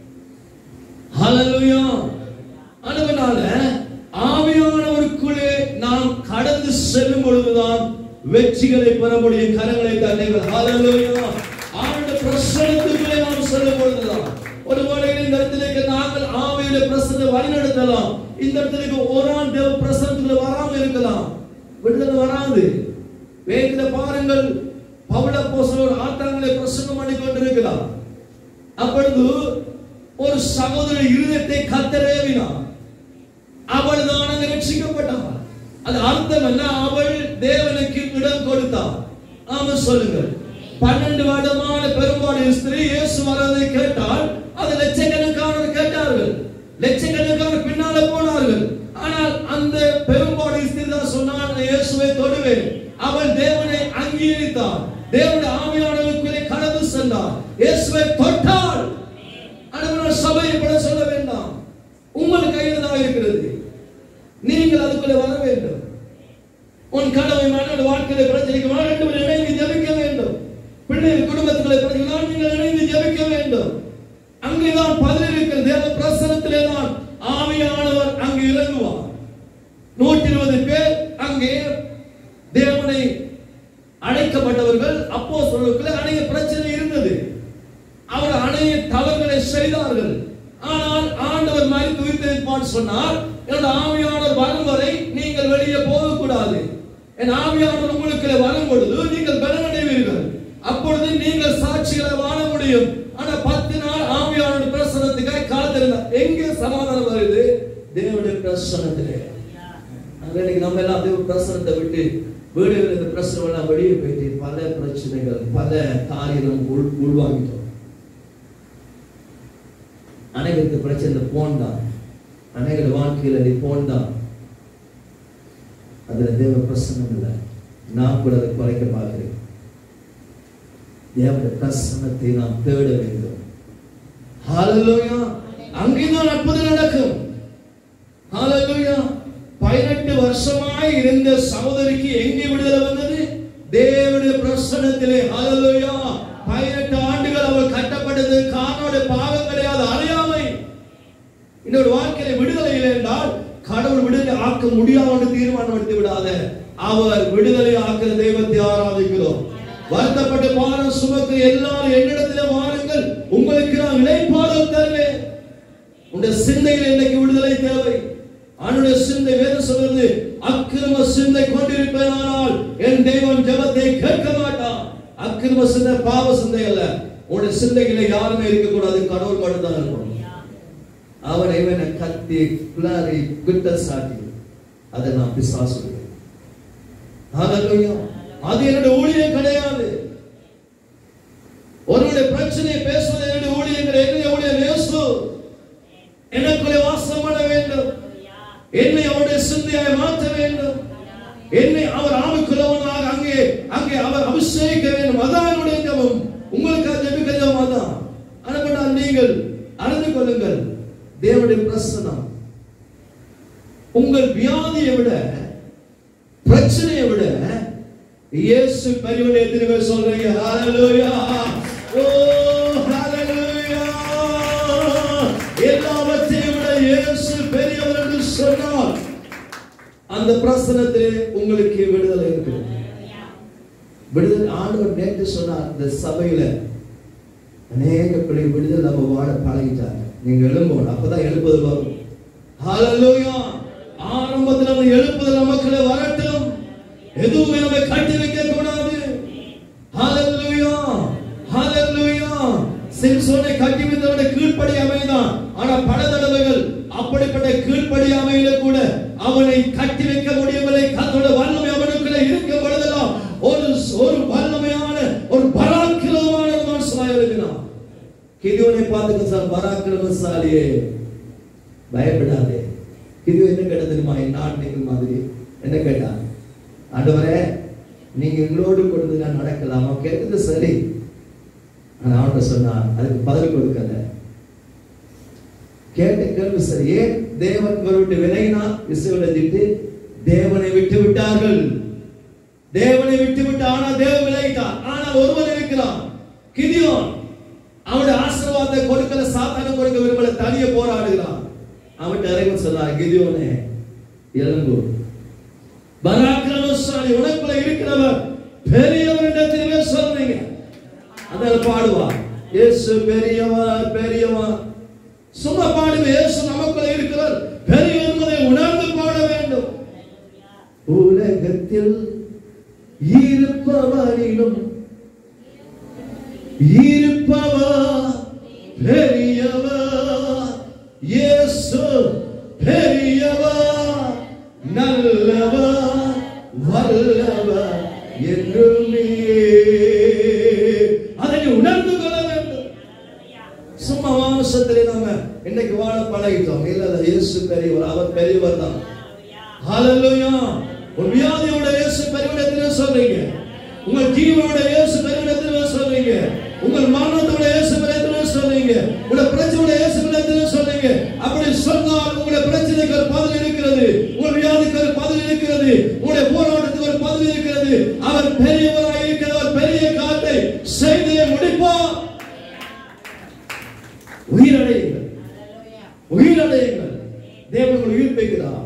ஹல்லேலூயா. அதனால ஆவியானவருக்குள்ளே நாம் கடந்து செல்லும் பொழுதுதான் வெற்றிகளை பெற முடியும். கரங்களை தட்டுங்கள். ஹல்லேலூயா. ஆவியுடைய பிரசன்னத்துக்குள்ளே நாம் செல்லும் பொழுதுதான். ஒருவேளை இந்த இடத்திலே நாங்கள் ஆவியுடைய பிரசன்னத்தை வழிநடத்தலாம். இந்த இடத்திலே ஒரு ஆள் தேவ பிரசன்னத்துக்குள்ள வராம இருக்கலாம், விடுதலை வராது. வேதத்தை பாருங்கள், பவுல் அப்போஸ்தலர் ஆத்தாங்களை பிரசங்கம் பண்ணி கொண்டிருக்கிறார். அப்பொழுது ஒரு சகோதரி இருதயத்தை கர்த்தர் ஏவினார். அவள் தான் அங்கு ரட்சிக்கப்பட்டாள். அது அர்த்தம் என்ன? அவள் தேவனுக்கு இடம் கொடுத்தாள். ஆமா சொல்லுங்கள். பன்னெண்டு வருடமான பெரும்பாடு ஸ்திரீ இயேசு வரதை கேட்டால் அது லட்சக்கணக்கானவர் கேட்டார்கள், லட்சக்கணக்கான பின்னால போனார்கள். ஆனால் அந்த பெரும்பாடு ஸ்திரீ தான் சொன்னார், இயேசுவை தொடுவேன். அவள் தேவனை அங்கீகரித்தார், தேவனுடைய ஆவியானவருக்குள்ளே கடந்து சென்றார், இயேசுவை தொட்டாள். ஆனால் சபையை கூட சொல்ல வேண்டாம், உங்கள் கையில் தான் இருக்கிறது, நீங்கள் அதுக்குள்ளே வர வேண்டும். உன் கனவை மனோட வாழ்க்கையில பிரச்சனைக்கு ரெண்டு பேரும் இணைந்து ஜெபிக்க வேண்டும். பிள்ளைகள் குடும்பத்துக்குள்ளே பிரச்சனை நீங்கள் இணைந்து ஜெபிக்க வேண்டும். அங்கேதான் பதில் இருக்கிற தேவ பிரசன்னத்திலே தான் ஆவியானவர் அங்கு இறங்குவார். நூற்றி இருபது பேர் அங்கே தேவனை அழைக்கப்பட்டவர்கள். அப்போஸ்தலர்களுக்குள்ளே அநேக பிரச்சனை இருந்தது, அவர் அநேக தவறுகளை செய்தார்கள். ஆனால் ஆண்டவர் மரித்து உயிர்த்தெழுந்தார் சொன்னார், என்னோட ஆவியானவர் வரும் வரை நீங்கள் வெளியே போகக்கூடாது. என் ஆவியானவர் உங்களுக்கு வரும் பொழுது நீங்கள் பலனடைவீர்கள், அப்பொழுது நீங்கள் சாட்சிகளை வாழ முடியும். ஆனா பத்து நாள் ஆவியானவர் பிரசன்னத்துக்காக காத்திருந்தார். எங்கே சமாதானம் வருது? தேவனுடைய பிரசன்னத்திலே. அன்னைக்கு நம்ம எல்லாம் தேவ பிரசன்னத்தை விட்டு வீடுகளில் இந்த பிரச்சனை எல்லாம் வெளியே போயிட்டு பல பிரச்சனைகள் பல காரியம் உள் உள்வாங்கிட்டோம். அனைவருக்கு பிரச்சனை போன் தான், அநேக வாழ்க்கையில நீ போன் தான், அதுல தேவ பிரசன்னம் இல்லை. நான் கூட அதை குறைக்க பார்க்கிறேன். தேவனுடைய பிரசன்னத்தை நாம் தேட வேண்டும். ஹல்லேலூயா. அங்கேதான் அற்புதம் நடக்கும். ஹல்லேலூயா. பதினெட்டு வருஷமாய் இருந்த சகோதரிக்கு எங்கே விடுதலை வந்தது? தேவனுடைய பிரசன்னத்திலே. ஹல்லேலூயா. பதினெட்டு ஆண்டுகள் அவள் கட்டப்பட்டது காரணோட பாவம் கிடையாது, அறியாமை. இன்னொரு வாழ்க்கையில விடுதலை இல்லை என்றால் கடவுள் விடுதலை ஆக்க முடியாது தீர்மானம் எடுத்து விடாத. அவர் விடுதலை ஆக்கிற தெய்வத்தை ஆராதிக்கிறோம். வருத்தப்பட்டு பாரம் சுமக்கிற எல்லாரும் என்னிடத்திலே வாருங்கள், உங்களுக்கு நான் இளைப்பாறுதல் தருவேன். உன்னுடைய சிந்தையில் இன்னைக்கு விடுதலை தேவை. அவனுடைய சிந்தை வேதம் சொல்றது, அக்கிரம சிந்தை கொண்டிருப்பேனானால் என் தெய்வம் ஜெபத்தை கேட்க மாட்டான். அக்கிரம சிந்தை பாவ சிந்தை அல்ல. உன்னுடைய சிந்தைகளை யாருமே இருக்கக்கூடாது, கடவுள் மட்டும் தான் இருக்கணும். அவன் இவனை கத்தி பிளாரி குட்ட சாட்டி அதை நான் பிசாசுகிறேன். அது என்னுடைய ஊழியம் கிடையாது. ஒருவருடைய பிரச்சனையை பேசுவது என்னுடைய ஊழியங்கள். என்னுடைய ஊழியம் இயேசு எனக்குள்ளே வாசம் பண்ண வேண்டும், என்னை அவருடைய சிந்தையாய் மாற்ற வேண்டும், என்னை அவர் ஆவிக்குள்ளவனாக அங்கே அங்கே அவர் அபிஷேகிக்க வேண்டும். அதான் என்னுடைய ஜெபம். உங்களுக்கு ஜெபிக்க ஜெபம் அதான். ஆனால் நீங்கள் அறிந்து கொள்ளுங்கள், தேவனுடைய பிரசன்னம் உங்கள் வியாதியை விட பிரச்சனையை விட இயேசு பெரியவனை எத்தனை பேர் சொல்றீங்க? ஹல்லேலூயா. ஓ ஹல்லேலூயா. எல்லாவற்றையும் விட இயேசு பெரியவர் என்று சொன்னால் அந்த பிரசன்னத்திலே உங்களுக்கு விடுதலை இருக்கு. விடுதலை ஆண்டவர் நேற்று சொன்னார், இந்த சபையில அநேக பிள்ளை விடுதலை நம்ம வாழ பழகிட்டாங்க. நீங்க எழும்பணும், அப்பதான் எழுப்புதல் வரும். ஹல்லேலூயா. ஆரம்பத்தில் அந்த எழுப்புதல் நமக்குள்ள வரட்டும். எதுவுமே நம்ம கட்டி வைக்க கூடாது. ஹல்லேலூயா. ஹல்லேலூயா. சிம்சோனை கட்டி வைத்தவனுடைய கீழ்ப்படி அமைதான். ஆனா பல தடவைகள் அப்படிப்பட்ட கீழ்ப்படி அமையில கூட அவனை கட்டி வைக்க முடியவில்லை. கர்த்தருடைய வல்லமை அவனுக்குள்ள இருக்கும் பொழுதெல்லாம் ஒரு ஒரு வல்லமையான ஒரு பராக்கிரமமான மனுஷனாய் இருக்கிறான். கிதியோனை பார்த்து சார், பராக்கிரமசாலியே பயப்படாதே. கிதியோ என்ன கேட்ட தெரியுமா? நான் நீங்கள் மாதிரி என்ன கேட்டான்? ஆண்டவரே, நீங்க எங்களோடு கொடுத்து நான் நடக்கலாமா? கேட்டது சரி. ஆனா அவன்கிட்ட சொன்னான், அதுக்கு பதில் கொடுக்கல. கேட்ட கேள்வி சரி. ஏன் தேவன் விட்டு விலகினார்? இஸ்ரவேலிட்டு தேவனை விட்டு விட்டார்கள். தேவனை விட்டு விட்டு ஆனா தேவன் விலகிட்டார். ஆனா ஒருவன் இருக்கிறான், கிதியோன். அவனுடைய ஆசீர்வாதத்தை கொடுக்கல, சாத்தானுக்கு கொடுக்க விரும்பல, தனியே போராடுகிறான். அவன் இறைவன் சொன்னார், கிதியோனே எழும்பு, பராக்கிரமசாலி உனக்குள்ள இருக்கிறவர் பெரியவர் என்று சொல்றீங்க. அதனால பாடுவா, இயேசு பெரியவர் பெரியவர். சும்மா பாடுவ, இயேசு நமக்குள்ள இருக்கிறவர் பெரியவர் என்பதை உணர்ந்து பாட வேண்டும். உலகத்தில் இருப்பவரிலும் இருப்பவர் பெரியவர். இயேசு பெரியவர், நல்லவர், வல்லவர் என்றுமே. சொல்றதா? ஹalleluya. உன் வியாதியோட இயேசு பெருமிதத்தில் சொல்றீங்க, உங்கள் ஜீவனோட இயேசு பெருமிதத்தில் சொல்றீங்க, உங்கள் மரணத்தோட இயேசு பெருமிதத்தில் சொல்றீங்க, உங்க பிரச்சனையோட இயேசு பெருமிதத்தில் சொல்றீங்க. அப்படி சொன்னால் உங்களுடைய பிரச்சனைக்கு ஒரு பதில் இருக்கிறது, உங்கள் வியாதிக்கு ஒரு பதில் இருக்கிறது, உங்களுடைய போராட்டத்துக்கு ஒரு பதில் இருக்கிறது. அவர் பெரியவராய் இருக்கிறவர், பெரிய காரியத்தை செய்து முடிப்பார். உயிரடையுங்கள், உயிரடையுங்கள். தேவன் உயிர்ப்பிக்கிறார்.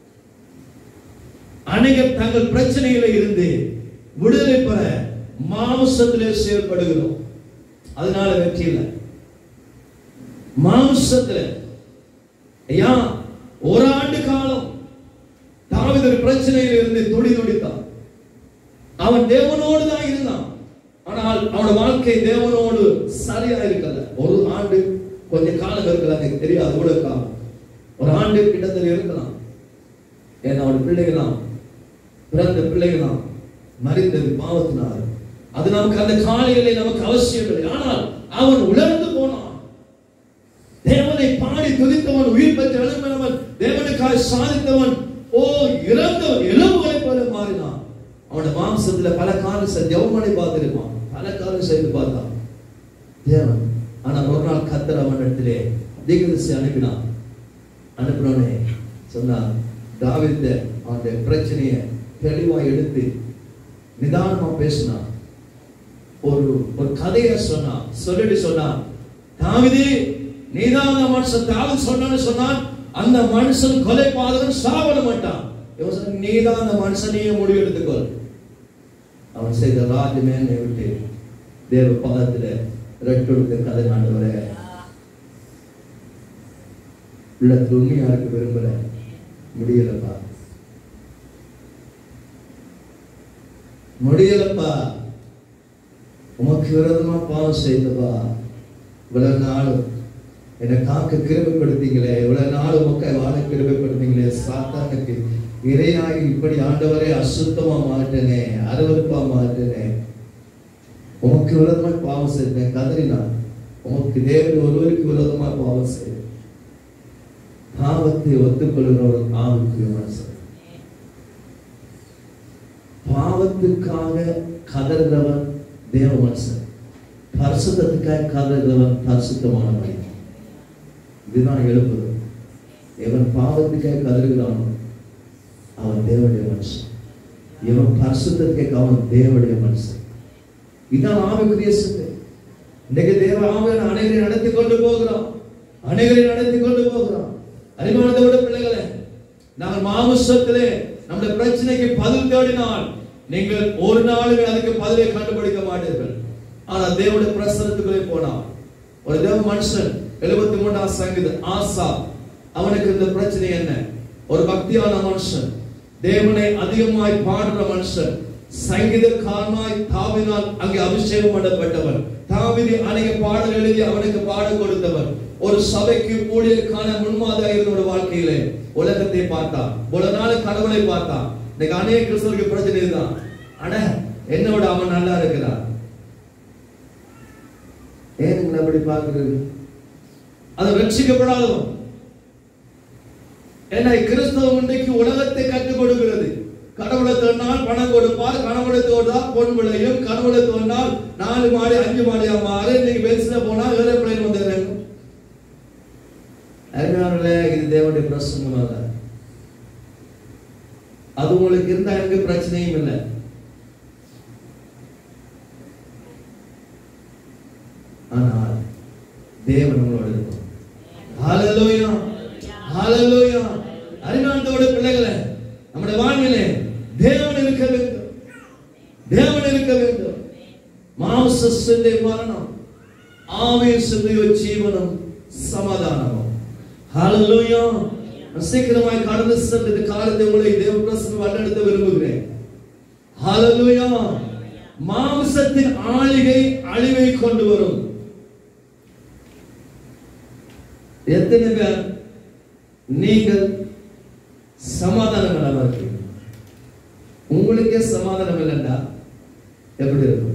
அநேகர் தங்கள் பிரச்சனையில இருந்து விடுதலை பெற மாம்சத்திலே செயல்படுகிறோம், அதனால வெற்றி இல்லை. மாம்சத்திலே ஐயா ஒரு ஆண்டு காலம் தாவீது ஒரு பிரச்சனையில இருந்து துடி துடித்தான். அவன் தேவனோடு தான் இருந்தான், ஆனால் அவனோட வாழ்க்கை தேவனோடு சரியா இருக்கல. ஒரு ஆண்டு கொஞ்ச காலம் இருக்கலாம், எனக்கு தெரியாது, கூட காலம் ஒரு ஆண்டு கிட்டத்தட்ட இருக்கலாம். ஏன்னா அவன் பிள்ளைகளாம் பிறந்த பிள்ளைகளாம் மறிந்தது பாவத்தினால். அது நமக்கு அந்த காலையிலே நமக்கு அவசியம் இல்லை. ஆனால் அவன் உணர்ந்து போனான். தேவனை பாடி துதித்தவன், உயிர் பெற்ற எழுப்பினவன், தேவனுக்காக சாதித்தவன், ஓ இறந்தவன் எலும்புகளை போல மாறினான். அவனோட மாம்சத்துல பல காலம் ஜெபமனை பார்த்திருப்பான், பல காலம் செய்து பார்த்தான் தேவன். ஆனா ஒரு நாள் கர்த்தர் அவனிடத்திலே தீர்க்கதரிசி அனுப்பினான். அனுப்பினோனே சொன்னார், தாவீது அவனுடைய பிரச்சனையை தெளிவாய் எடுத்து நிதானமா பேசினான். ஒரு ஒரு கதையை சொன்னான். சொல்லிட்டு சொன்னான், தாவீது நீதான் அந்த மனுஷன், தாவீது சொன்னான்னு சொன்னான், அந்த மனுஷன் கொலை பாதகன் சாவட மாட்டான். இவன் சொன்ன, நீதான் அந்த மனுஷனையே முடிவு எடுத்துக்கொள். அவன் செய்த ராஜ்யமே விட்டு தேவ பாதத்துல ரெட்டொடுக்க கதை ஆண்டவரே, உள்ளத்துல உண்மையா இருக்க விரும்பல, முடியலப்பா முடியலப்பா உமக்கு விரோதமா பாவம் செய்தப்பா. இவ்வளவு நாளும் என்னை காக்க கிருபைப்படுத்தீங்களே, இவ்வளவு நாள் உமக்க வாழ கிருபைப்படுத்தீங்களே, சாத்தானுக்கு இறையாகி இப்படி ஆண்டவரே அசுத்தமா மாட்டேனே, அருவருப்பா மாட்டேனே, உமக்கு விரோதமா பாவம் செய்தேன் கதறினான். உமக்கு தேவன் ஒருவருக்கு விரோதமா பாவம் செய்தேன். பாவத்தை ஒத்துக்கொள்கிறவர் ஆவுக்கு மனசு. பாவத்துக்காக கதறுகிறவன் தேவ மனுஷன், பரிசுத்தத்துக்காக கதறுகிறவன் பரிசுத்தமான மனிதன். இதுதான் எழுப்புது. எவன் பாவத்துக்காக கதறுகிறானோ அவன் தேவனுடைய மனுஷன், எவன் பரிசுத்தத்துக்காக அவன் தேவனுடைய மனுஷன். இதான் ஆவிக்குரிய சிந்தை. இன்னைக்கு தேவ ஆவியான அனைவரை நடத்தி கொண்டு போகிறோம், அனைவரை நடத்தி கொண்டு போகிறோம். அறிவானதோட பிள்ளைகளே, நாங்கள் மாம்சத்திலே நம்முடைய பிரச்சனைக்கு பதில் தேடினால் நீங்கள் ஒரு நாளுமே அதுக்கு பதிலை கண்டுபிடிக்க மாட்டீர்கள். ஆனால் தேவனுடைய பிரசன்னத்துக்குள்ளே போனால் ஒரு தேவ மனுஷன் எழுபத்தி மூன்றாம் சங்கீதம் ஆசா, அவனுக்கு இந்த பிரச்சனை என்ன? ஒரு பக்தியான மனுஷன், தேவனை அதிகமாய் பாடுற மனுஷன், சங்கீதக்காரனாய் தாவீதினால் அங்கே அபிஷேகம் பண்ணப்பட்டவன், தாவீது அநேக பாடல் எழுதி அவனுக்கு பாட கொடுத்தவன், ஒரு சபைக்கு ஊழியருக்கான முன்மாதிரியாக இருந்த வாழ்க்கையிலே உலகத்தை பார்த்தான், ஒரு நாள் கடவுளை பார்த்தான். இன்னைக்கு அநேக கிறிஸ்தவர்களுக்கு பிரச்சனை தான், அட என்னோட அவன் நல்லா இருக்கிறான். ஏன் அப்படி பார்க்கிறது? அது ரட்சிக்கப்படாதவன். ஏன்னா கிறிஸ்தவம் இன்றைக்கு உலகத்தை கற்றுக் கொடுக்கிறது. கடவுளை தோன்றால் பணம் கொடுப்பார், கனவுளை தோன்றால் பொன் விளையும், கனவுளை தோன்றால் நாலு மாடி அஞ்சு மாடியா மாறு. இன்னைக்கு பென்ஸ்ல போனா ஏரோப்ளேன் வந்துடுறாங்க. அதனால இது தேவனுடைய பிரசன்னம் அல்ல. அது உங்களுக்கு இருந்தா எனக்கு பிரச்சனையும் இல்லை. ஆனால் தேவன் உங்களோட இருக்கும். ஹல்லேலூயா, ஹல்லேலூயா. அறிவானதோட பிள்ளைகளே, நம்முடைய வாழ்விலே தேவன் இருக்க வேண்டும், தேவன் இருக்க வேண்டும். மாம்ச சிந்தை மரணம், ஆவிய சிந்தையோ ஜீவனம் சமாதானம். ஹல்லேலூயா. சீக்கிரமாய் கடந்து சென்ற காலத்தை உங்களை தேவ பிரசன்னம் வழிநடத்த விரும்புகிறேன். ஹல்லேலூயா. மாம்சத்தின் ஆளிகை அழிவை கொண்டு வரும். எத்தனை பேர் நீங்கள் சமாதானம் இல்லாம இருக்கீங்க? உங்களுக்கே சமாதானம் இல்லைன்னா எப்படி இருக்கும்?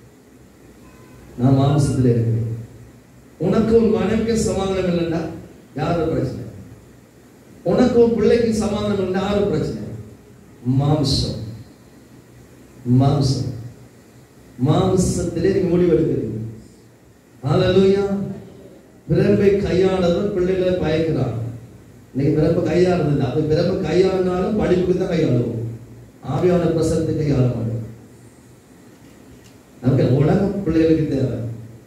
நான் மாம்சத்தில் இருக்கிறேன். உனக்கு உன் மனைவிக்கு சமாதானம் இல்லைன்னா யாரோட பிரச்சனை? உனக்கு உனக்கும் பிள்ளைக்கு சமாதானம் இல்லை. ஆறு பிரச்சனை மாம்சம். மாம்சம் மாம்சத்திலே நீங்க முடிவு எடுக்கிறீங்க. ஹல்லேலூயா. பிறப்பை கையாளவர் பிள்ளைகளை பயக்கிறார். இன்னைக்கு பிறப்பு கையாளுறது, அது பிறப்பு கையாளினாலும் படிப்புக்கு தான் கையாளுவோம், ஆவியான பிரசனத்தை கையாள மாட்டோம். நமக்கு உலக பிள்ளைகளுக்கு தேவை.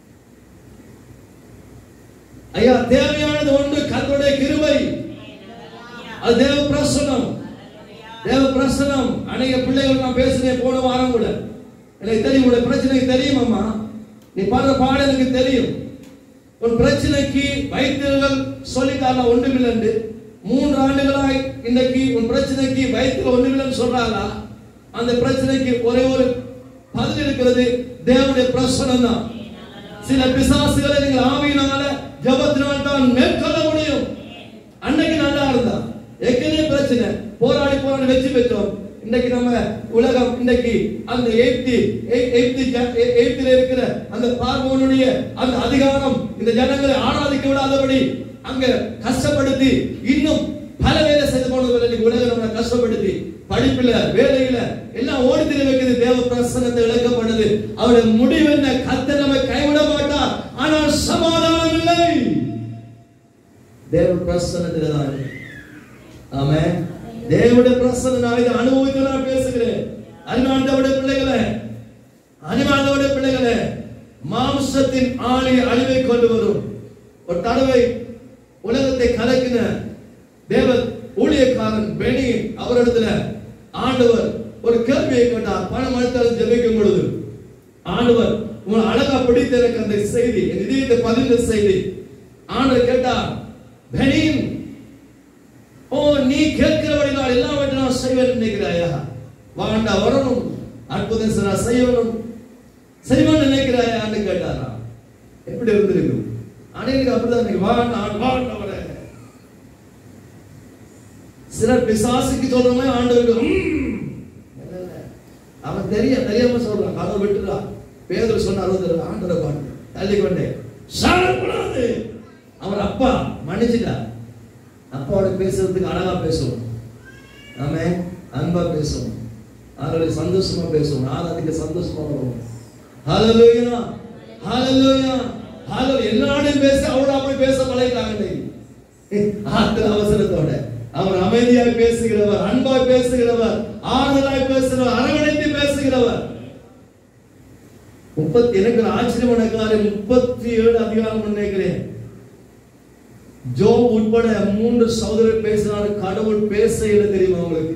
ஐயா, தேவையானது ஒன்று, கர்த்தருடைய கிருபை. அது தேவ பிரசனம். தேவ பிரசனம். அநேக பிள்ளைகள் நான் பேசுறேன் போன வாரம் கூட, எனக்கு தெரியும் உடைய பிரச்சனைக்கு தெரியும் அம்மா, நீ பாடுற பாடம் எனக்கு தெரியும். உன் பிரச்சனைக்கு வைத்தியர்கள் சொல்லிட்டாங்க ஒன்றுமில்லை. மூன்று ஆண்டுகளாய் இன்னைக்கு உன் பிரச்சனைக்கு வைத்தியர்கள் ஒன்றுமில்லைன்னு சொல்றாங்களா? அந்த பிரச்சனைக்கு ஒரே ஒரு பதில் இருக்கிறது, தேவனுடைய பிரசனம் தான். சில பிசாசுகளை நீங்கள் ஆவியினால ஜெபத்தினால் தான் மேற்கொள்ள முடியும். அன்னைக்கு நல்லா இருந்தா ஏற்கனவே பிரச்சனை போராடி போராடி வெற்றி பெற்றோம். இன்னைக்கு நம்ம உலகம் இன்னைக்கு அந்த எய்த்தி எய்த்தில இருக்கிற அந்த பார்வோனுடைய அந்த அதிகாரம் இந்த ஜனங்களை ஆராதிக்க விடாதபடி அங்க கஷ்டப்படுத்தி இன்னும் பல வேலை செய்து போனது. உலகம் நம்ம கஷ்டப்படுத்தி படிப்புல வேலையில எல்லாம் ஓடி திரி வைக்கிறது. தேவ பிரசன்னத்தை இழக்கப்படுது. அவருடைய முடிவு என்ன? கர்த்தர் நம்மை கைவிட மாட்டார், ஆனால் சமாதானம் இல்லை. தேவ பிரசன்னத்தில் தான். ஆமென். தேவனுடைய பிரசன்னம் நான் இதை அனுபவித்து நான் பேசுகிறேன். அருமையானவருடைய பிள்ளைகளே, அருமையானவருடைய பிள்ளைகளே, மாம்சத்தின் ஆளி அழிவை கொண்டு வரும். ஒரு தடவை உலகத்தை கலக்கின தேவ ஊழியக்காரன் பெனி அவரிடத்துல ஆண்டவர் ஒரு கேள்வியை கேட்டார். பணம் அழுத்தாலும் ஜெபிக்கும் பொழுது ஆண்டவர் உங்களை அழகா பிடித்த எனக்கு அந்த செய்தி, என் இதயத்தை பதிந்த செய்தி. ஆண்டவர் கேட்டார், பெனி, ஓ நீ கேட்கிறபடி நான் எல்லாவற்றையும் நான் செய்வேன் நினைக்கிறாயா? வாண்டா வரணும், அற்புதம் நான் செய்யணும் செய்வேன் நினைக்கிறாயான்னு கேட்டாரா? எப்படி இருந்திருக்கும்? அன்னைக்கு அப்படிதான் வாண்டா வாண்டா வர சிலர் பிசாசுக்கு சொல்றமே ஆண்டவருக்கு அவன் தெரிய தெரியாம சொல்றான். கதை விட்டுறா. பேதுரு சொன்னார், ஆண்டவரை பாட்டு தள்ளி கொண்டே சாப்பிடாது. அவர் அப்பா மன்னிச்சுட்டார். அப்பாவோட பேசுறதுக்கு அழகா பேசணும், ஆமே அன்பா பேசணும், அவருடைய சந்தோஷமா பேசணும், ஆராதிக்க சந்தோஷமா வரும். ஹல்லேலூயா, ஹல்லேலூயா, ஹல்லேலூயா. எல்லாரும் பேச அவரோட அப்படி பேச பழகிட்டாங்க. ஆத்திர அவசரத்தோட அவர் அமைதியாய் பேசுகிறவர், அன்பாய் பேசுகிறவர், ஆறுதலாய் பேசுகிறவர், அரவணைத்து பேசுகிறவர். முப்பத்தி எனக்கு ஆச்சரியமான காரியம், முப்பத்தி ஏழு அதிகாரம் நினைக்கிறேன். ஜோப் உட்பட மூன்று சகோதரர் பேசினாரு. கடவுள் பேச இல்லை தெரியுமா உங்களுக்கு?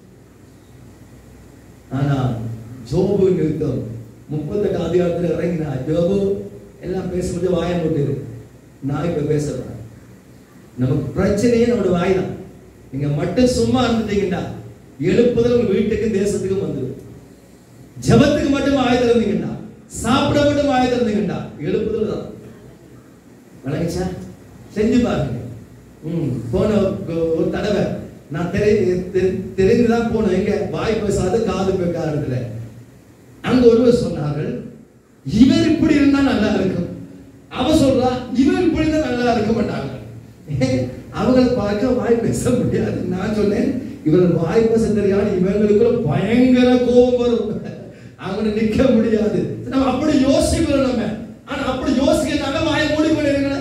ஆனா ஜோபு நிறுத்தம் முப்பத்தி எட்டு அதிகாரத்தில் இறங்கினா ஜோபு எல்லாம் பேசும்போது வாய போட்டு நான் இப்ப பேசுறேன். நமக்கு பிரச்சனையே நம்மளோட வாய் தான். நீங்க மட்டும் சும்மா இருந்துட்டீங்கன்னா எழுப்புதல் உங்க வீட்டுக்கும் தேசத்துக்கும் வந்துடும். ஜபத்துக்கு மட்டும் வாய திறந்தீங்கன்னா, சாப்பிட மட்டும் வாய திறந்தீங்கன்னா எழுப்புதல் தான். வணங்கிச்சா செஞ்சு பாருங்க. ம் போன ஒரு தடவை நான் தெரிந்துதான் போனேன். எங்க வாய் பேசாத காது பேக்காத இடத்துல அங்க ஒருவர் சொன்னார்கள், இவர் இப்படி இருந்தா நல்லா இருக்கும். அவ சொல்றா இவர் இப்படி இருந்தா நல்லா இருக்க மாட்டாங்க. அவங்களை பார்க்க வாய் பேச முடியாது. நான் சொன்னேன், இவர்கள் வாய் பேச தெரியாது, இவங்களுக்குள்ள பயங்கர கோபம் வரும், அவங்க நிக்க முடியாது. நம்ம அப்படி யோசிக்கிறோம். நம்ம ஆனா அப்படி யோசிக்கிறாங்க, வாயை மூடி பண்ணிருங்க.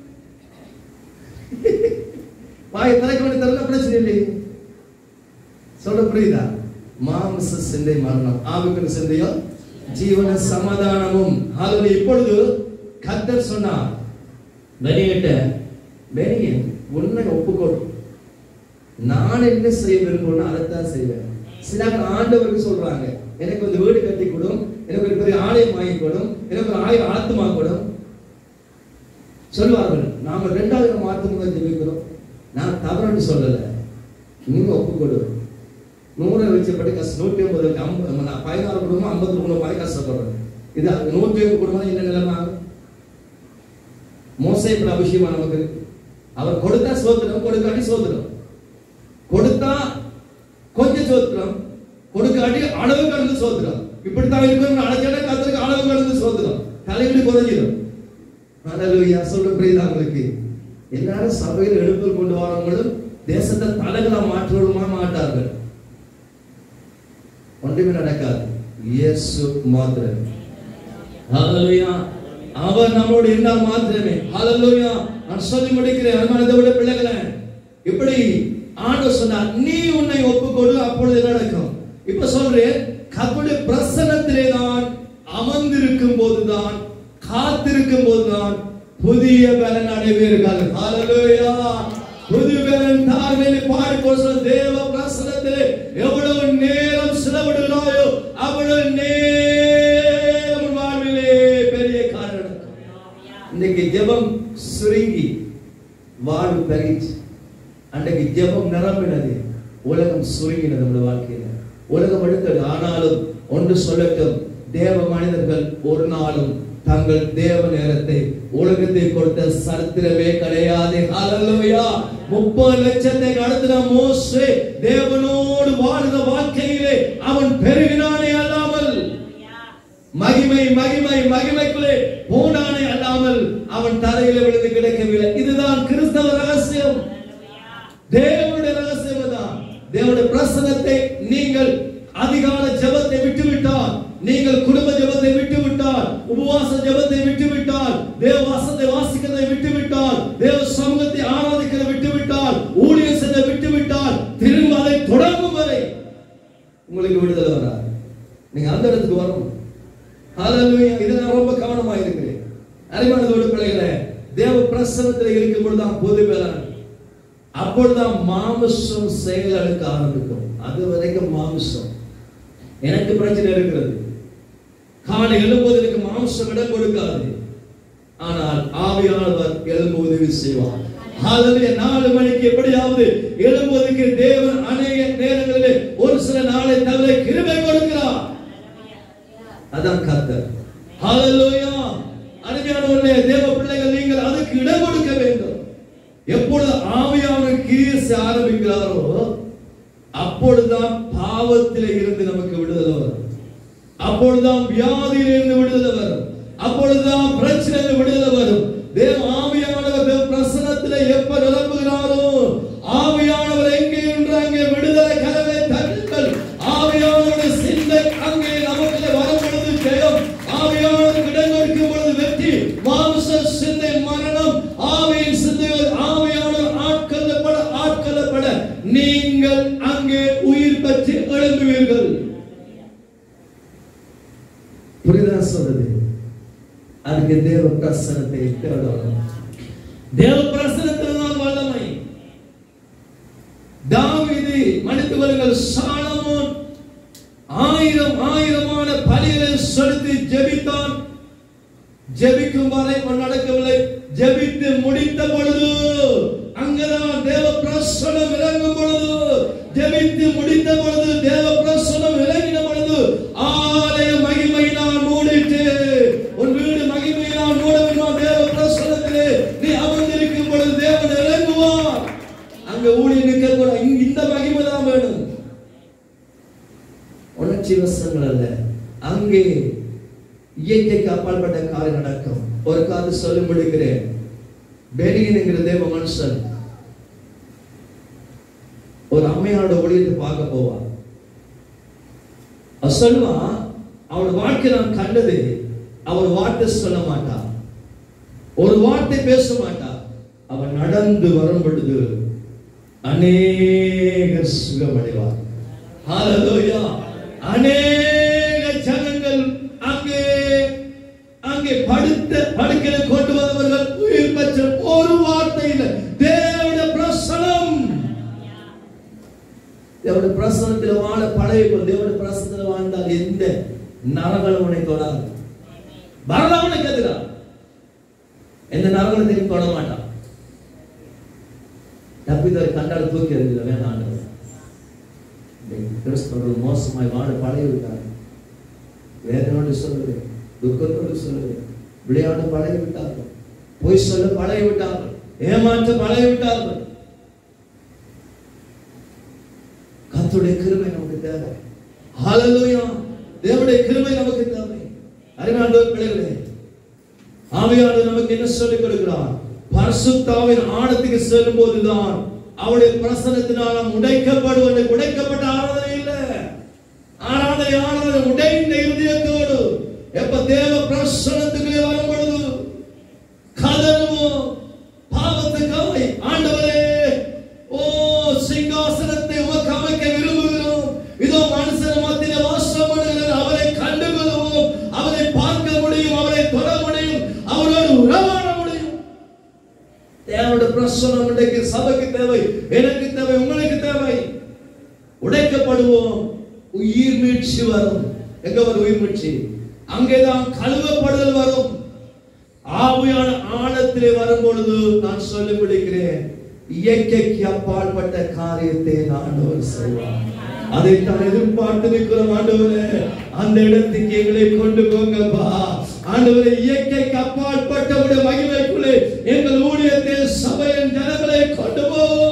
வாயை திறக்க வேண்டிய திறந்த பிரச்சனை இல்லையே. சொல்ல புரியுதா? மாம்ச சிந்தை மரணம், ஆவிக்குரிய சிந்தையோ ஜீவன சமாதானமும். ஆகவே இப்பொழுது கர்த்தர் சொன்னார், பெனியட்ட பெனியே உன்னை ஒப்புக்கொடு, நான் என்ன செய்ய விரும்புகிறேன் அதைத்தான் செய்வேன். சில ஆண்டவருக்கு சொல்றாங்க, எனக்கு ஒரு வீடு கட்டி கொடும், எனக்கு ஒரு பெரிய ஆலயம் வாங்கி கொடும், எனக்கு ஒரு ஆயிரம் ஆத்மா கொடும் சொல்வார்கள். நாம ரெண்டாயிரம் ஆத்மா ஜெபிக்கிறோம். நான் தவறுன்னு சொல்லல, நீங்க ஒப்புக்கொடு. நூறை வச்சபடி கஷ்டம். நூற்றி ஐம்பது பதினாறு குடும்பம் ஐம்பது குடும்பம் மாதிரி கஷ்டப்படுறேன். இது நூற்றி ஐம்பது குடும்பம் என்ன நிலைமை? மோசே அபிஷேகம் நமக்கு அவர் கொடுத்தா சோத்திரம், கொடுக்காட்டி சோத்திரம். கொடுத்தா கொஞ்சம் சோத்திரம், கொடுக்காட்டி அளவு கடந்து சோத்திரம். இப்படித்தான் இருக்கணும். அழைச்சா கத்திரிக்க அளவு கடந்து சோத்திரம், தலைவிடி குறைஞ்சிடும். ஹல்லேலூயா. சொல்ல புரியுதா உங்களுக்கு? எல்லாரும் சபையில் எழுப்பல் கொண்டு வரவங்களும் தேசத்தை தலைகளா மாற்றுவதுமா மாட்டார்கள். ஒன்றுமே நடக்காது. இயேசு மாத்திரம். ஹalleluya. அவர் நம்மோடு இருந்தால் மாத்திரமே. ஹalleluya. நான் சொல்லி முடிக்கிறேன் அருமையான தேவனுடைய பிள்ளைகளே, இப்படி ஆண்டவர் சொன்னார், நீ உன்னை ஒப்புக்கொடு, அப்பொழுது நடக்கும். இப்ப சொல்றேன், கர்த்தருடைய பிரசன்னத்திலே தான் அமர்ந்திருக்கும் போதுதான், காத்திருக்கும் போதுதான் புதிய பலன் அடைவீர்கள். ஹalleluya. புதிய பலன் தார்மேலே பாடிக்கொண்டு தேவ பிரசன்னத்திலே எவ்வளவு நேரம் செலவிடுகிறாயோ அவ்வளவு நேரம் வாழ்விலே பெரிய காரணம். இன்னைக்கு ஜெபம் சுருங்கி வாழ்வு பெருகிச்சு. அன்றைக்கு ஜெபம் நிரம்பினது, உலகம் சுருங்கினது. நம்முடைய வாழ்க்கையில உலகம் எடுத்தது. ஆனாலும் ஒன்று சொல்லட்டும், தேவ மனிதர்கள் ஒரு நாளும் தங்கள் தேவ நேரத்தை உலகத்தை கொடுத்த சரித்திரமே கிடையாது. ஹalleluya. முப்பது லட்சத்தை கடத்தின மோசே தேவனோடு வாழ்ந்த வாழ்க்கையிலே அவன் பெருகினானே அல்லாமல், மகிமை மகிமை மகிமைக்குள்ளே போனானே அல்லாமல் அவன் தரையில விழுந்து கிடக்கவில்லை. இதுதான் கிறிஸ்தவ ரகசியம். தேவனுடைய ரகசியம் தான். தேவனுடைய பிரசன்னத்தை நீங்கள் அதிகால ஜெபத்தை விட்டுவிட்டால், நீங்கள் குடும்ப ஜெபத்தை விட்டுவிட்டால், உபவாச ஜெபத்தை விட்டுவிட்டால், தேவ வாசத்தை வாசிக்கிறதை விட்டுவிட்டால், தேவ சமூகத்தை ஆராதிக்கிறதை விட்டுவிட்டால், ஊழியம் செய்ய விட்டுவிட்டால், திரும்ப அதை தொடங்கும் வரை உங்களுக்கு விடுதலை வராது. நீங்க அந்த இடத்துக்கு வரணும். ஹalleluya. இதை நான் ரொம்ப கவனமா இருக்கிறேன். அருமையானதோடு பிள்ளைகளே, தேவ பிரசன்னத்தில் இருக்கும் பொழுதுதான் பொது பலன். அப்பொழுதுதான் மாமிசம் செயல் எடுக்க ஆரம்பிக்கும். அது வரைக்கும் மாமிசம் எனக்கு பிரச்சனை இருக்கிறது. காலை எழும்போது எனக்கு மாம்சம் இடம் கொடுக்காது. ஆனால் ஆவியானவர் எழும்ப உதவி செய்வார். ஹalleluya. நாலு மணிக்கு எப்படியாவது எழும்போதுக்கு தேவன் அநேக நேரங்களிலே ஒரு சில நாளை தவிர கிருபை கொடுக்கிறார். அதான் கர்த்தர். ஹalleluya. அருமையானவர்களே, தேவ பிள்ளைகள், நீங்கள் அதுக்கு இடம் கொடுக்க வேண்டும். எப்பொழுது ஆவியானவர் கிரியை செய்ய ஆரம்பிக்கிறாரோ அப்பொழுதுதான் பாவத்திலே இருந்து நமக்கு விடுதலை வரும். அப்பொழுதுதான் வியாதியிலே இருந்து விடுதலை வரும். அப்பொழுதுதான் பிரச்சனையில விடுதலை வரும். தேவ ஆவியானவர் தேவ பிரசன்னத்திலே எப்ப நிரம்புகிறாரோ, ஆவியானவர் எங்கே என்று அங்கே விடுதலை கதவை தட்டுங்கள். ஆவியானவருடைய சிந்தை அங்கே நமக்கு வரும் பொழுது ஜெயம், ஆவியானவர் இடம் கொடுக்கும் பொழுது வெற்றி. மாம்ச சிந்தை மரணம், ஆவியின் சிந்தை ஆவியானவர் ஆட்கொள்ளப்பட ஆட்கொள்ளப்பட நீங்கள் அங்கே உயிர் பெற்று எழும்புவீர்கள். புரிதா சொல்றது? அதுக்கு தேவ பிரசன்னத்தை தேடணும். தேவ பிரசன்னத்தில் தான் வல்லமை. தாவீது மனித வருங்கள் சாலமோன் ஆயிரம் ஆயிரமான பலிகளை செலுத்தி ஜெபித்தான். ஜெபிக்கும் வரை நடக்கவில்லை. ஜெபித்து முடித்த பொழுது அங்கதான் தேவ பிரசன்னம் இறங்கும் பொழுது, ஜெபித்து முடித்த பொழுது தேவ பிரசன்னம் இறங்கின பொழுது ஆலய மகிமையினால் மூடிட்டு, உன் வீடு மகிமையினால் மூடவில்லை. தேவ பிரசன்னத்திலே நீ அமர்ந்திருக்கும் பொழுது தேவன் இறங்குவார். அங்க ஊழிய நிற்க கூட இந்த மகிமை தான் வேணும். உணர்ச்சி வசங்கள் அல்ல, அங்கே இயற்கைக்கு அப்பாற்பட்ட காரியம் நடக்கும். ஒரு காது சொல்லி முடிக்கிறேன். பெனியன் என்கிற தேவ மனுஷன் ஒரு அம்மையோட ஊழியத்தை பார்க்க போவான். சொல்லுவா, அவள் வாழ்க்கை நான் கண்டது, அவள் வார்த்தை சொல்ல மாட்டா, ஒரு வார்த்தை பேச மாட்டா. அவன் நடந்து வரும் பொழுது அநேக சுகமடைவார். ஹalleluya. அநேக ஜனங்கள் அங்கே அங்கே படுத்த படுக்கையை கொண்டு வந்தவர்கள் உயிர் பெற்ற ஒரு வார்த்தையில் தேவனுடைய பிரசன்னம். தேவனுடைய பிரசன்னத்தில் வாழ பழகிக்கொள். தேவனுடைய பிரசன்னத்தில் வாழ்ந்தால் எந்த நரகளும் உன்னை தொடாது. பரலவனுக்கு எதிரா எந்த நரகத்தையும் தொட மாட்டான். தப்பித்தவரை கண்டால் தூக்கி எறிஞ்சிட வேணாம். கிறிஸ்தவர்கள் மோசமாய் வாழ பழகி விட்டார். வேதனோடு சொல்லுது, துக்கத்தோடு சொல்லுது, விளையாட பழகி விட்டார்கள், பொய் சொல்ல பழகி விட்டார்கள், ஏமாற்ற பழகி விட்டார்கள். கர்த்தருடைய கிருபை நமக்கு தேவை. ஹalleluya. தேவனுடைய கிருபை நமக்கு தேவை. அருமையான பிள்ளைகளே, ஆவியானவர் நமக்கு என்ன சொல்லிக் கொடுக்கிறார்? பரிசுத்த ஆவியின் ஆழத்துக்கு செல்லும் போதுதான் அவருடைய பிரசன்னத்தினால் நாம் உடைக்கப்படுவது. உடைக்கப்பட்ட ஆராதனை இல்ல, ஆராதனை ஆராதனை உடைந்த இருதயத்தோடு எப்ப தேவ பிரசன்னத்துக்குள்ளே வரும் பொழுது கதறுவோம். பாவத்துக்காய் ஆண்டவரே, ஓ சிங்காசனத்தை உமக்கு அமைக்க விரும்புகிறோம். இதோ மனுஷன் மத்தியிலே வாசம் பண்ணுகிற அவரை கண்டுகொள்வோம், அவரை பார்க்க முடியும், அவரை தொட முடியும், அவரோடு உறவாட முடியும். தேவனுடைய பிரசன்னம் இன்றைக்கு சபைக்கு தேவை, எனக்கு தேவை, உங்களுக்கு தேவை. உடைக்கப்படுவோம், உயிர் மீட்சி வரும். எங்க வரும் உயிர் மீட்சி? அங்கேதான் கழுவப்படுதல் வரும். ஆவியான ஆழத்திலே வரும் பொழுது நான் சொல்லி முடிக்கிறேன், இயற்கைக்கு அப்பாற்பட்ட காரியத்தை ஆண்டவர் செய்வார். அதை தான் எதிர்பார்த்து நிற்கிறோம். ஆண்டவரே, அந்த இடத்துக்கு எங்களை கொண்டு போங்கப்பா. ஆண்டவரே, இயற்கைக்கு அப்பாற்பட்ட உடைய மகிமைக்குள்ளே எங்கள் ஊழியத்தை சபையின் ஜனங்களை கொண்டு போவோம்.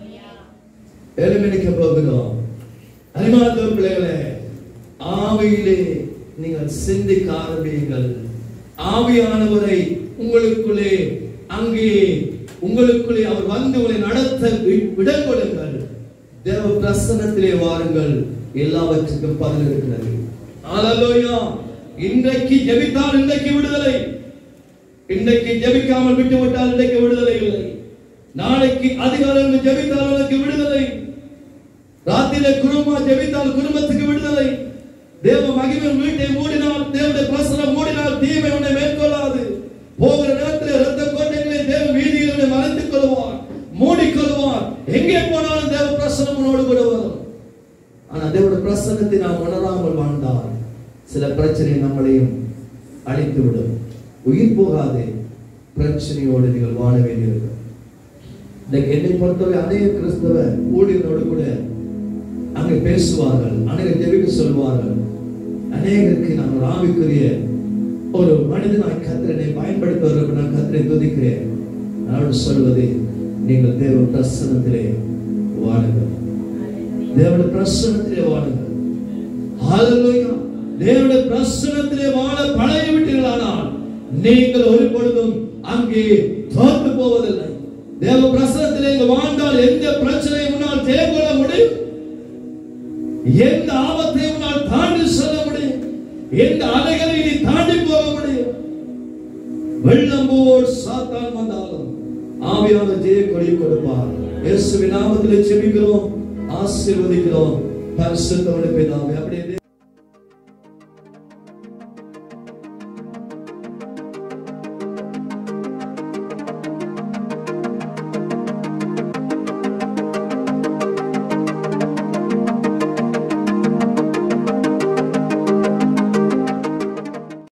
எழுமணிக்க போகிறோம். அறிமாத பிள்ளைகளே, ஆவியிலே நீங்கள் சிந்திக்க ஆரம்பியுங்கள். ஆவியானவரை உங்களுக்குள்ளே அங்கே உங்களுக்குள்ளே அவர் வந்து உங்களை நடத்த விடம் கொடுங்கள். தேவ பிரசன்னத்திலே வாருங்கள், எல்லாவற்றுக்கும் பதில் இருக்கிறது. ஹல்லேலூயா. இன்றைக்கு ஜெபித்தால் இன்றைக்கு விடுதலை, இன்றைக்கு ஜெபிக்காமல் விட்டு விட்டால் இன்றைக்கு விடுதலை இல்லை. நாளைக்கு அதிகாலையில் ஜெபித்தால் உனக்கு விடுதலை. ராத்திரியிலே குடும்பமா ஜெபித்தால் குடும்பத்துக்கு விடுதலை. தேவ மகிமை வீட்டை மூடினால், தேவனுடைய பிரசன்னம் மூடினால் தீமை உன்னை மேற்கொள்ளாது. போகிற நேரத்தில் இரத்த கோட்டைகளை தேவ வீதிகளை மறைத்துக் கொள்வார், மூடிக்கொள்வார். எங்கே போனாலும் தேவ பிரசன்னம் உன்னோடு கூட வரும். ஆனா தேவனுடைய பிரசன்னத்தை நாம் உணராமல் வாழ்ந்தால் சில பிரச்சனை நம்மளையும் அழித்து விடும். உயிர் போகாதே, பிரச்சனையோடு நீங்கள் வாழ வேண்டியிருக்கும். என்னை பொறுத்தவரை அநேக கிறிஸ்தவ ஊழியரோடு கூட அங்கே பேசுவார்கள், அநேக ஜெபிக்க சொல்வார்கள். அநேகருக்கு நான் ஒரு ஆவிக்குரிய ஒரு மனிதனாய் கர்த்தரை பயன்படுத்துவதற்கு நான் கர்த்தரை துதிக்கிறேன். நான் சொல்வது, நீங்கள் தேவ பிரசன்னத்திலே வாழுங்கள், தேவனுடைய பிரசன்னத்திலே வாழுங்கள். ஹல்லேலூயா. தேவனுடைய பிரசன்னத்திலே வாழ பழகி விட்டீர்களானால் நீங்கள் ஒரு பொழுதும் அங்கே தோற்று போவதில்லை. தேவ பிரசன்னத்திலே வாழ்ந்தால் எந்த பிரச்சனையும் முன்னால் தேர்கொள்ள முடியும், எந்த ஆபத்தை உன்னால் தாண்டி செல்ல முடியும், எந்த அலைகளை நீ தாண்டி போக முடியும். வெள்ளம் போல் சாத்தான் வந்தாலும் ஆவியானவர் ஜெய கொடி கொடுப்பார். இயேசுவின் நாமத்திலே ஜெபிக்கிறோம், ஆசீர்வதிக்கிறோம். பரிசுத்தமுள்ள பிதாவே, அப்படியே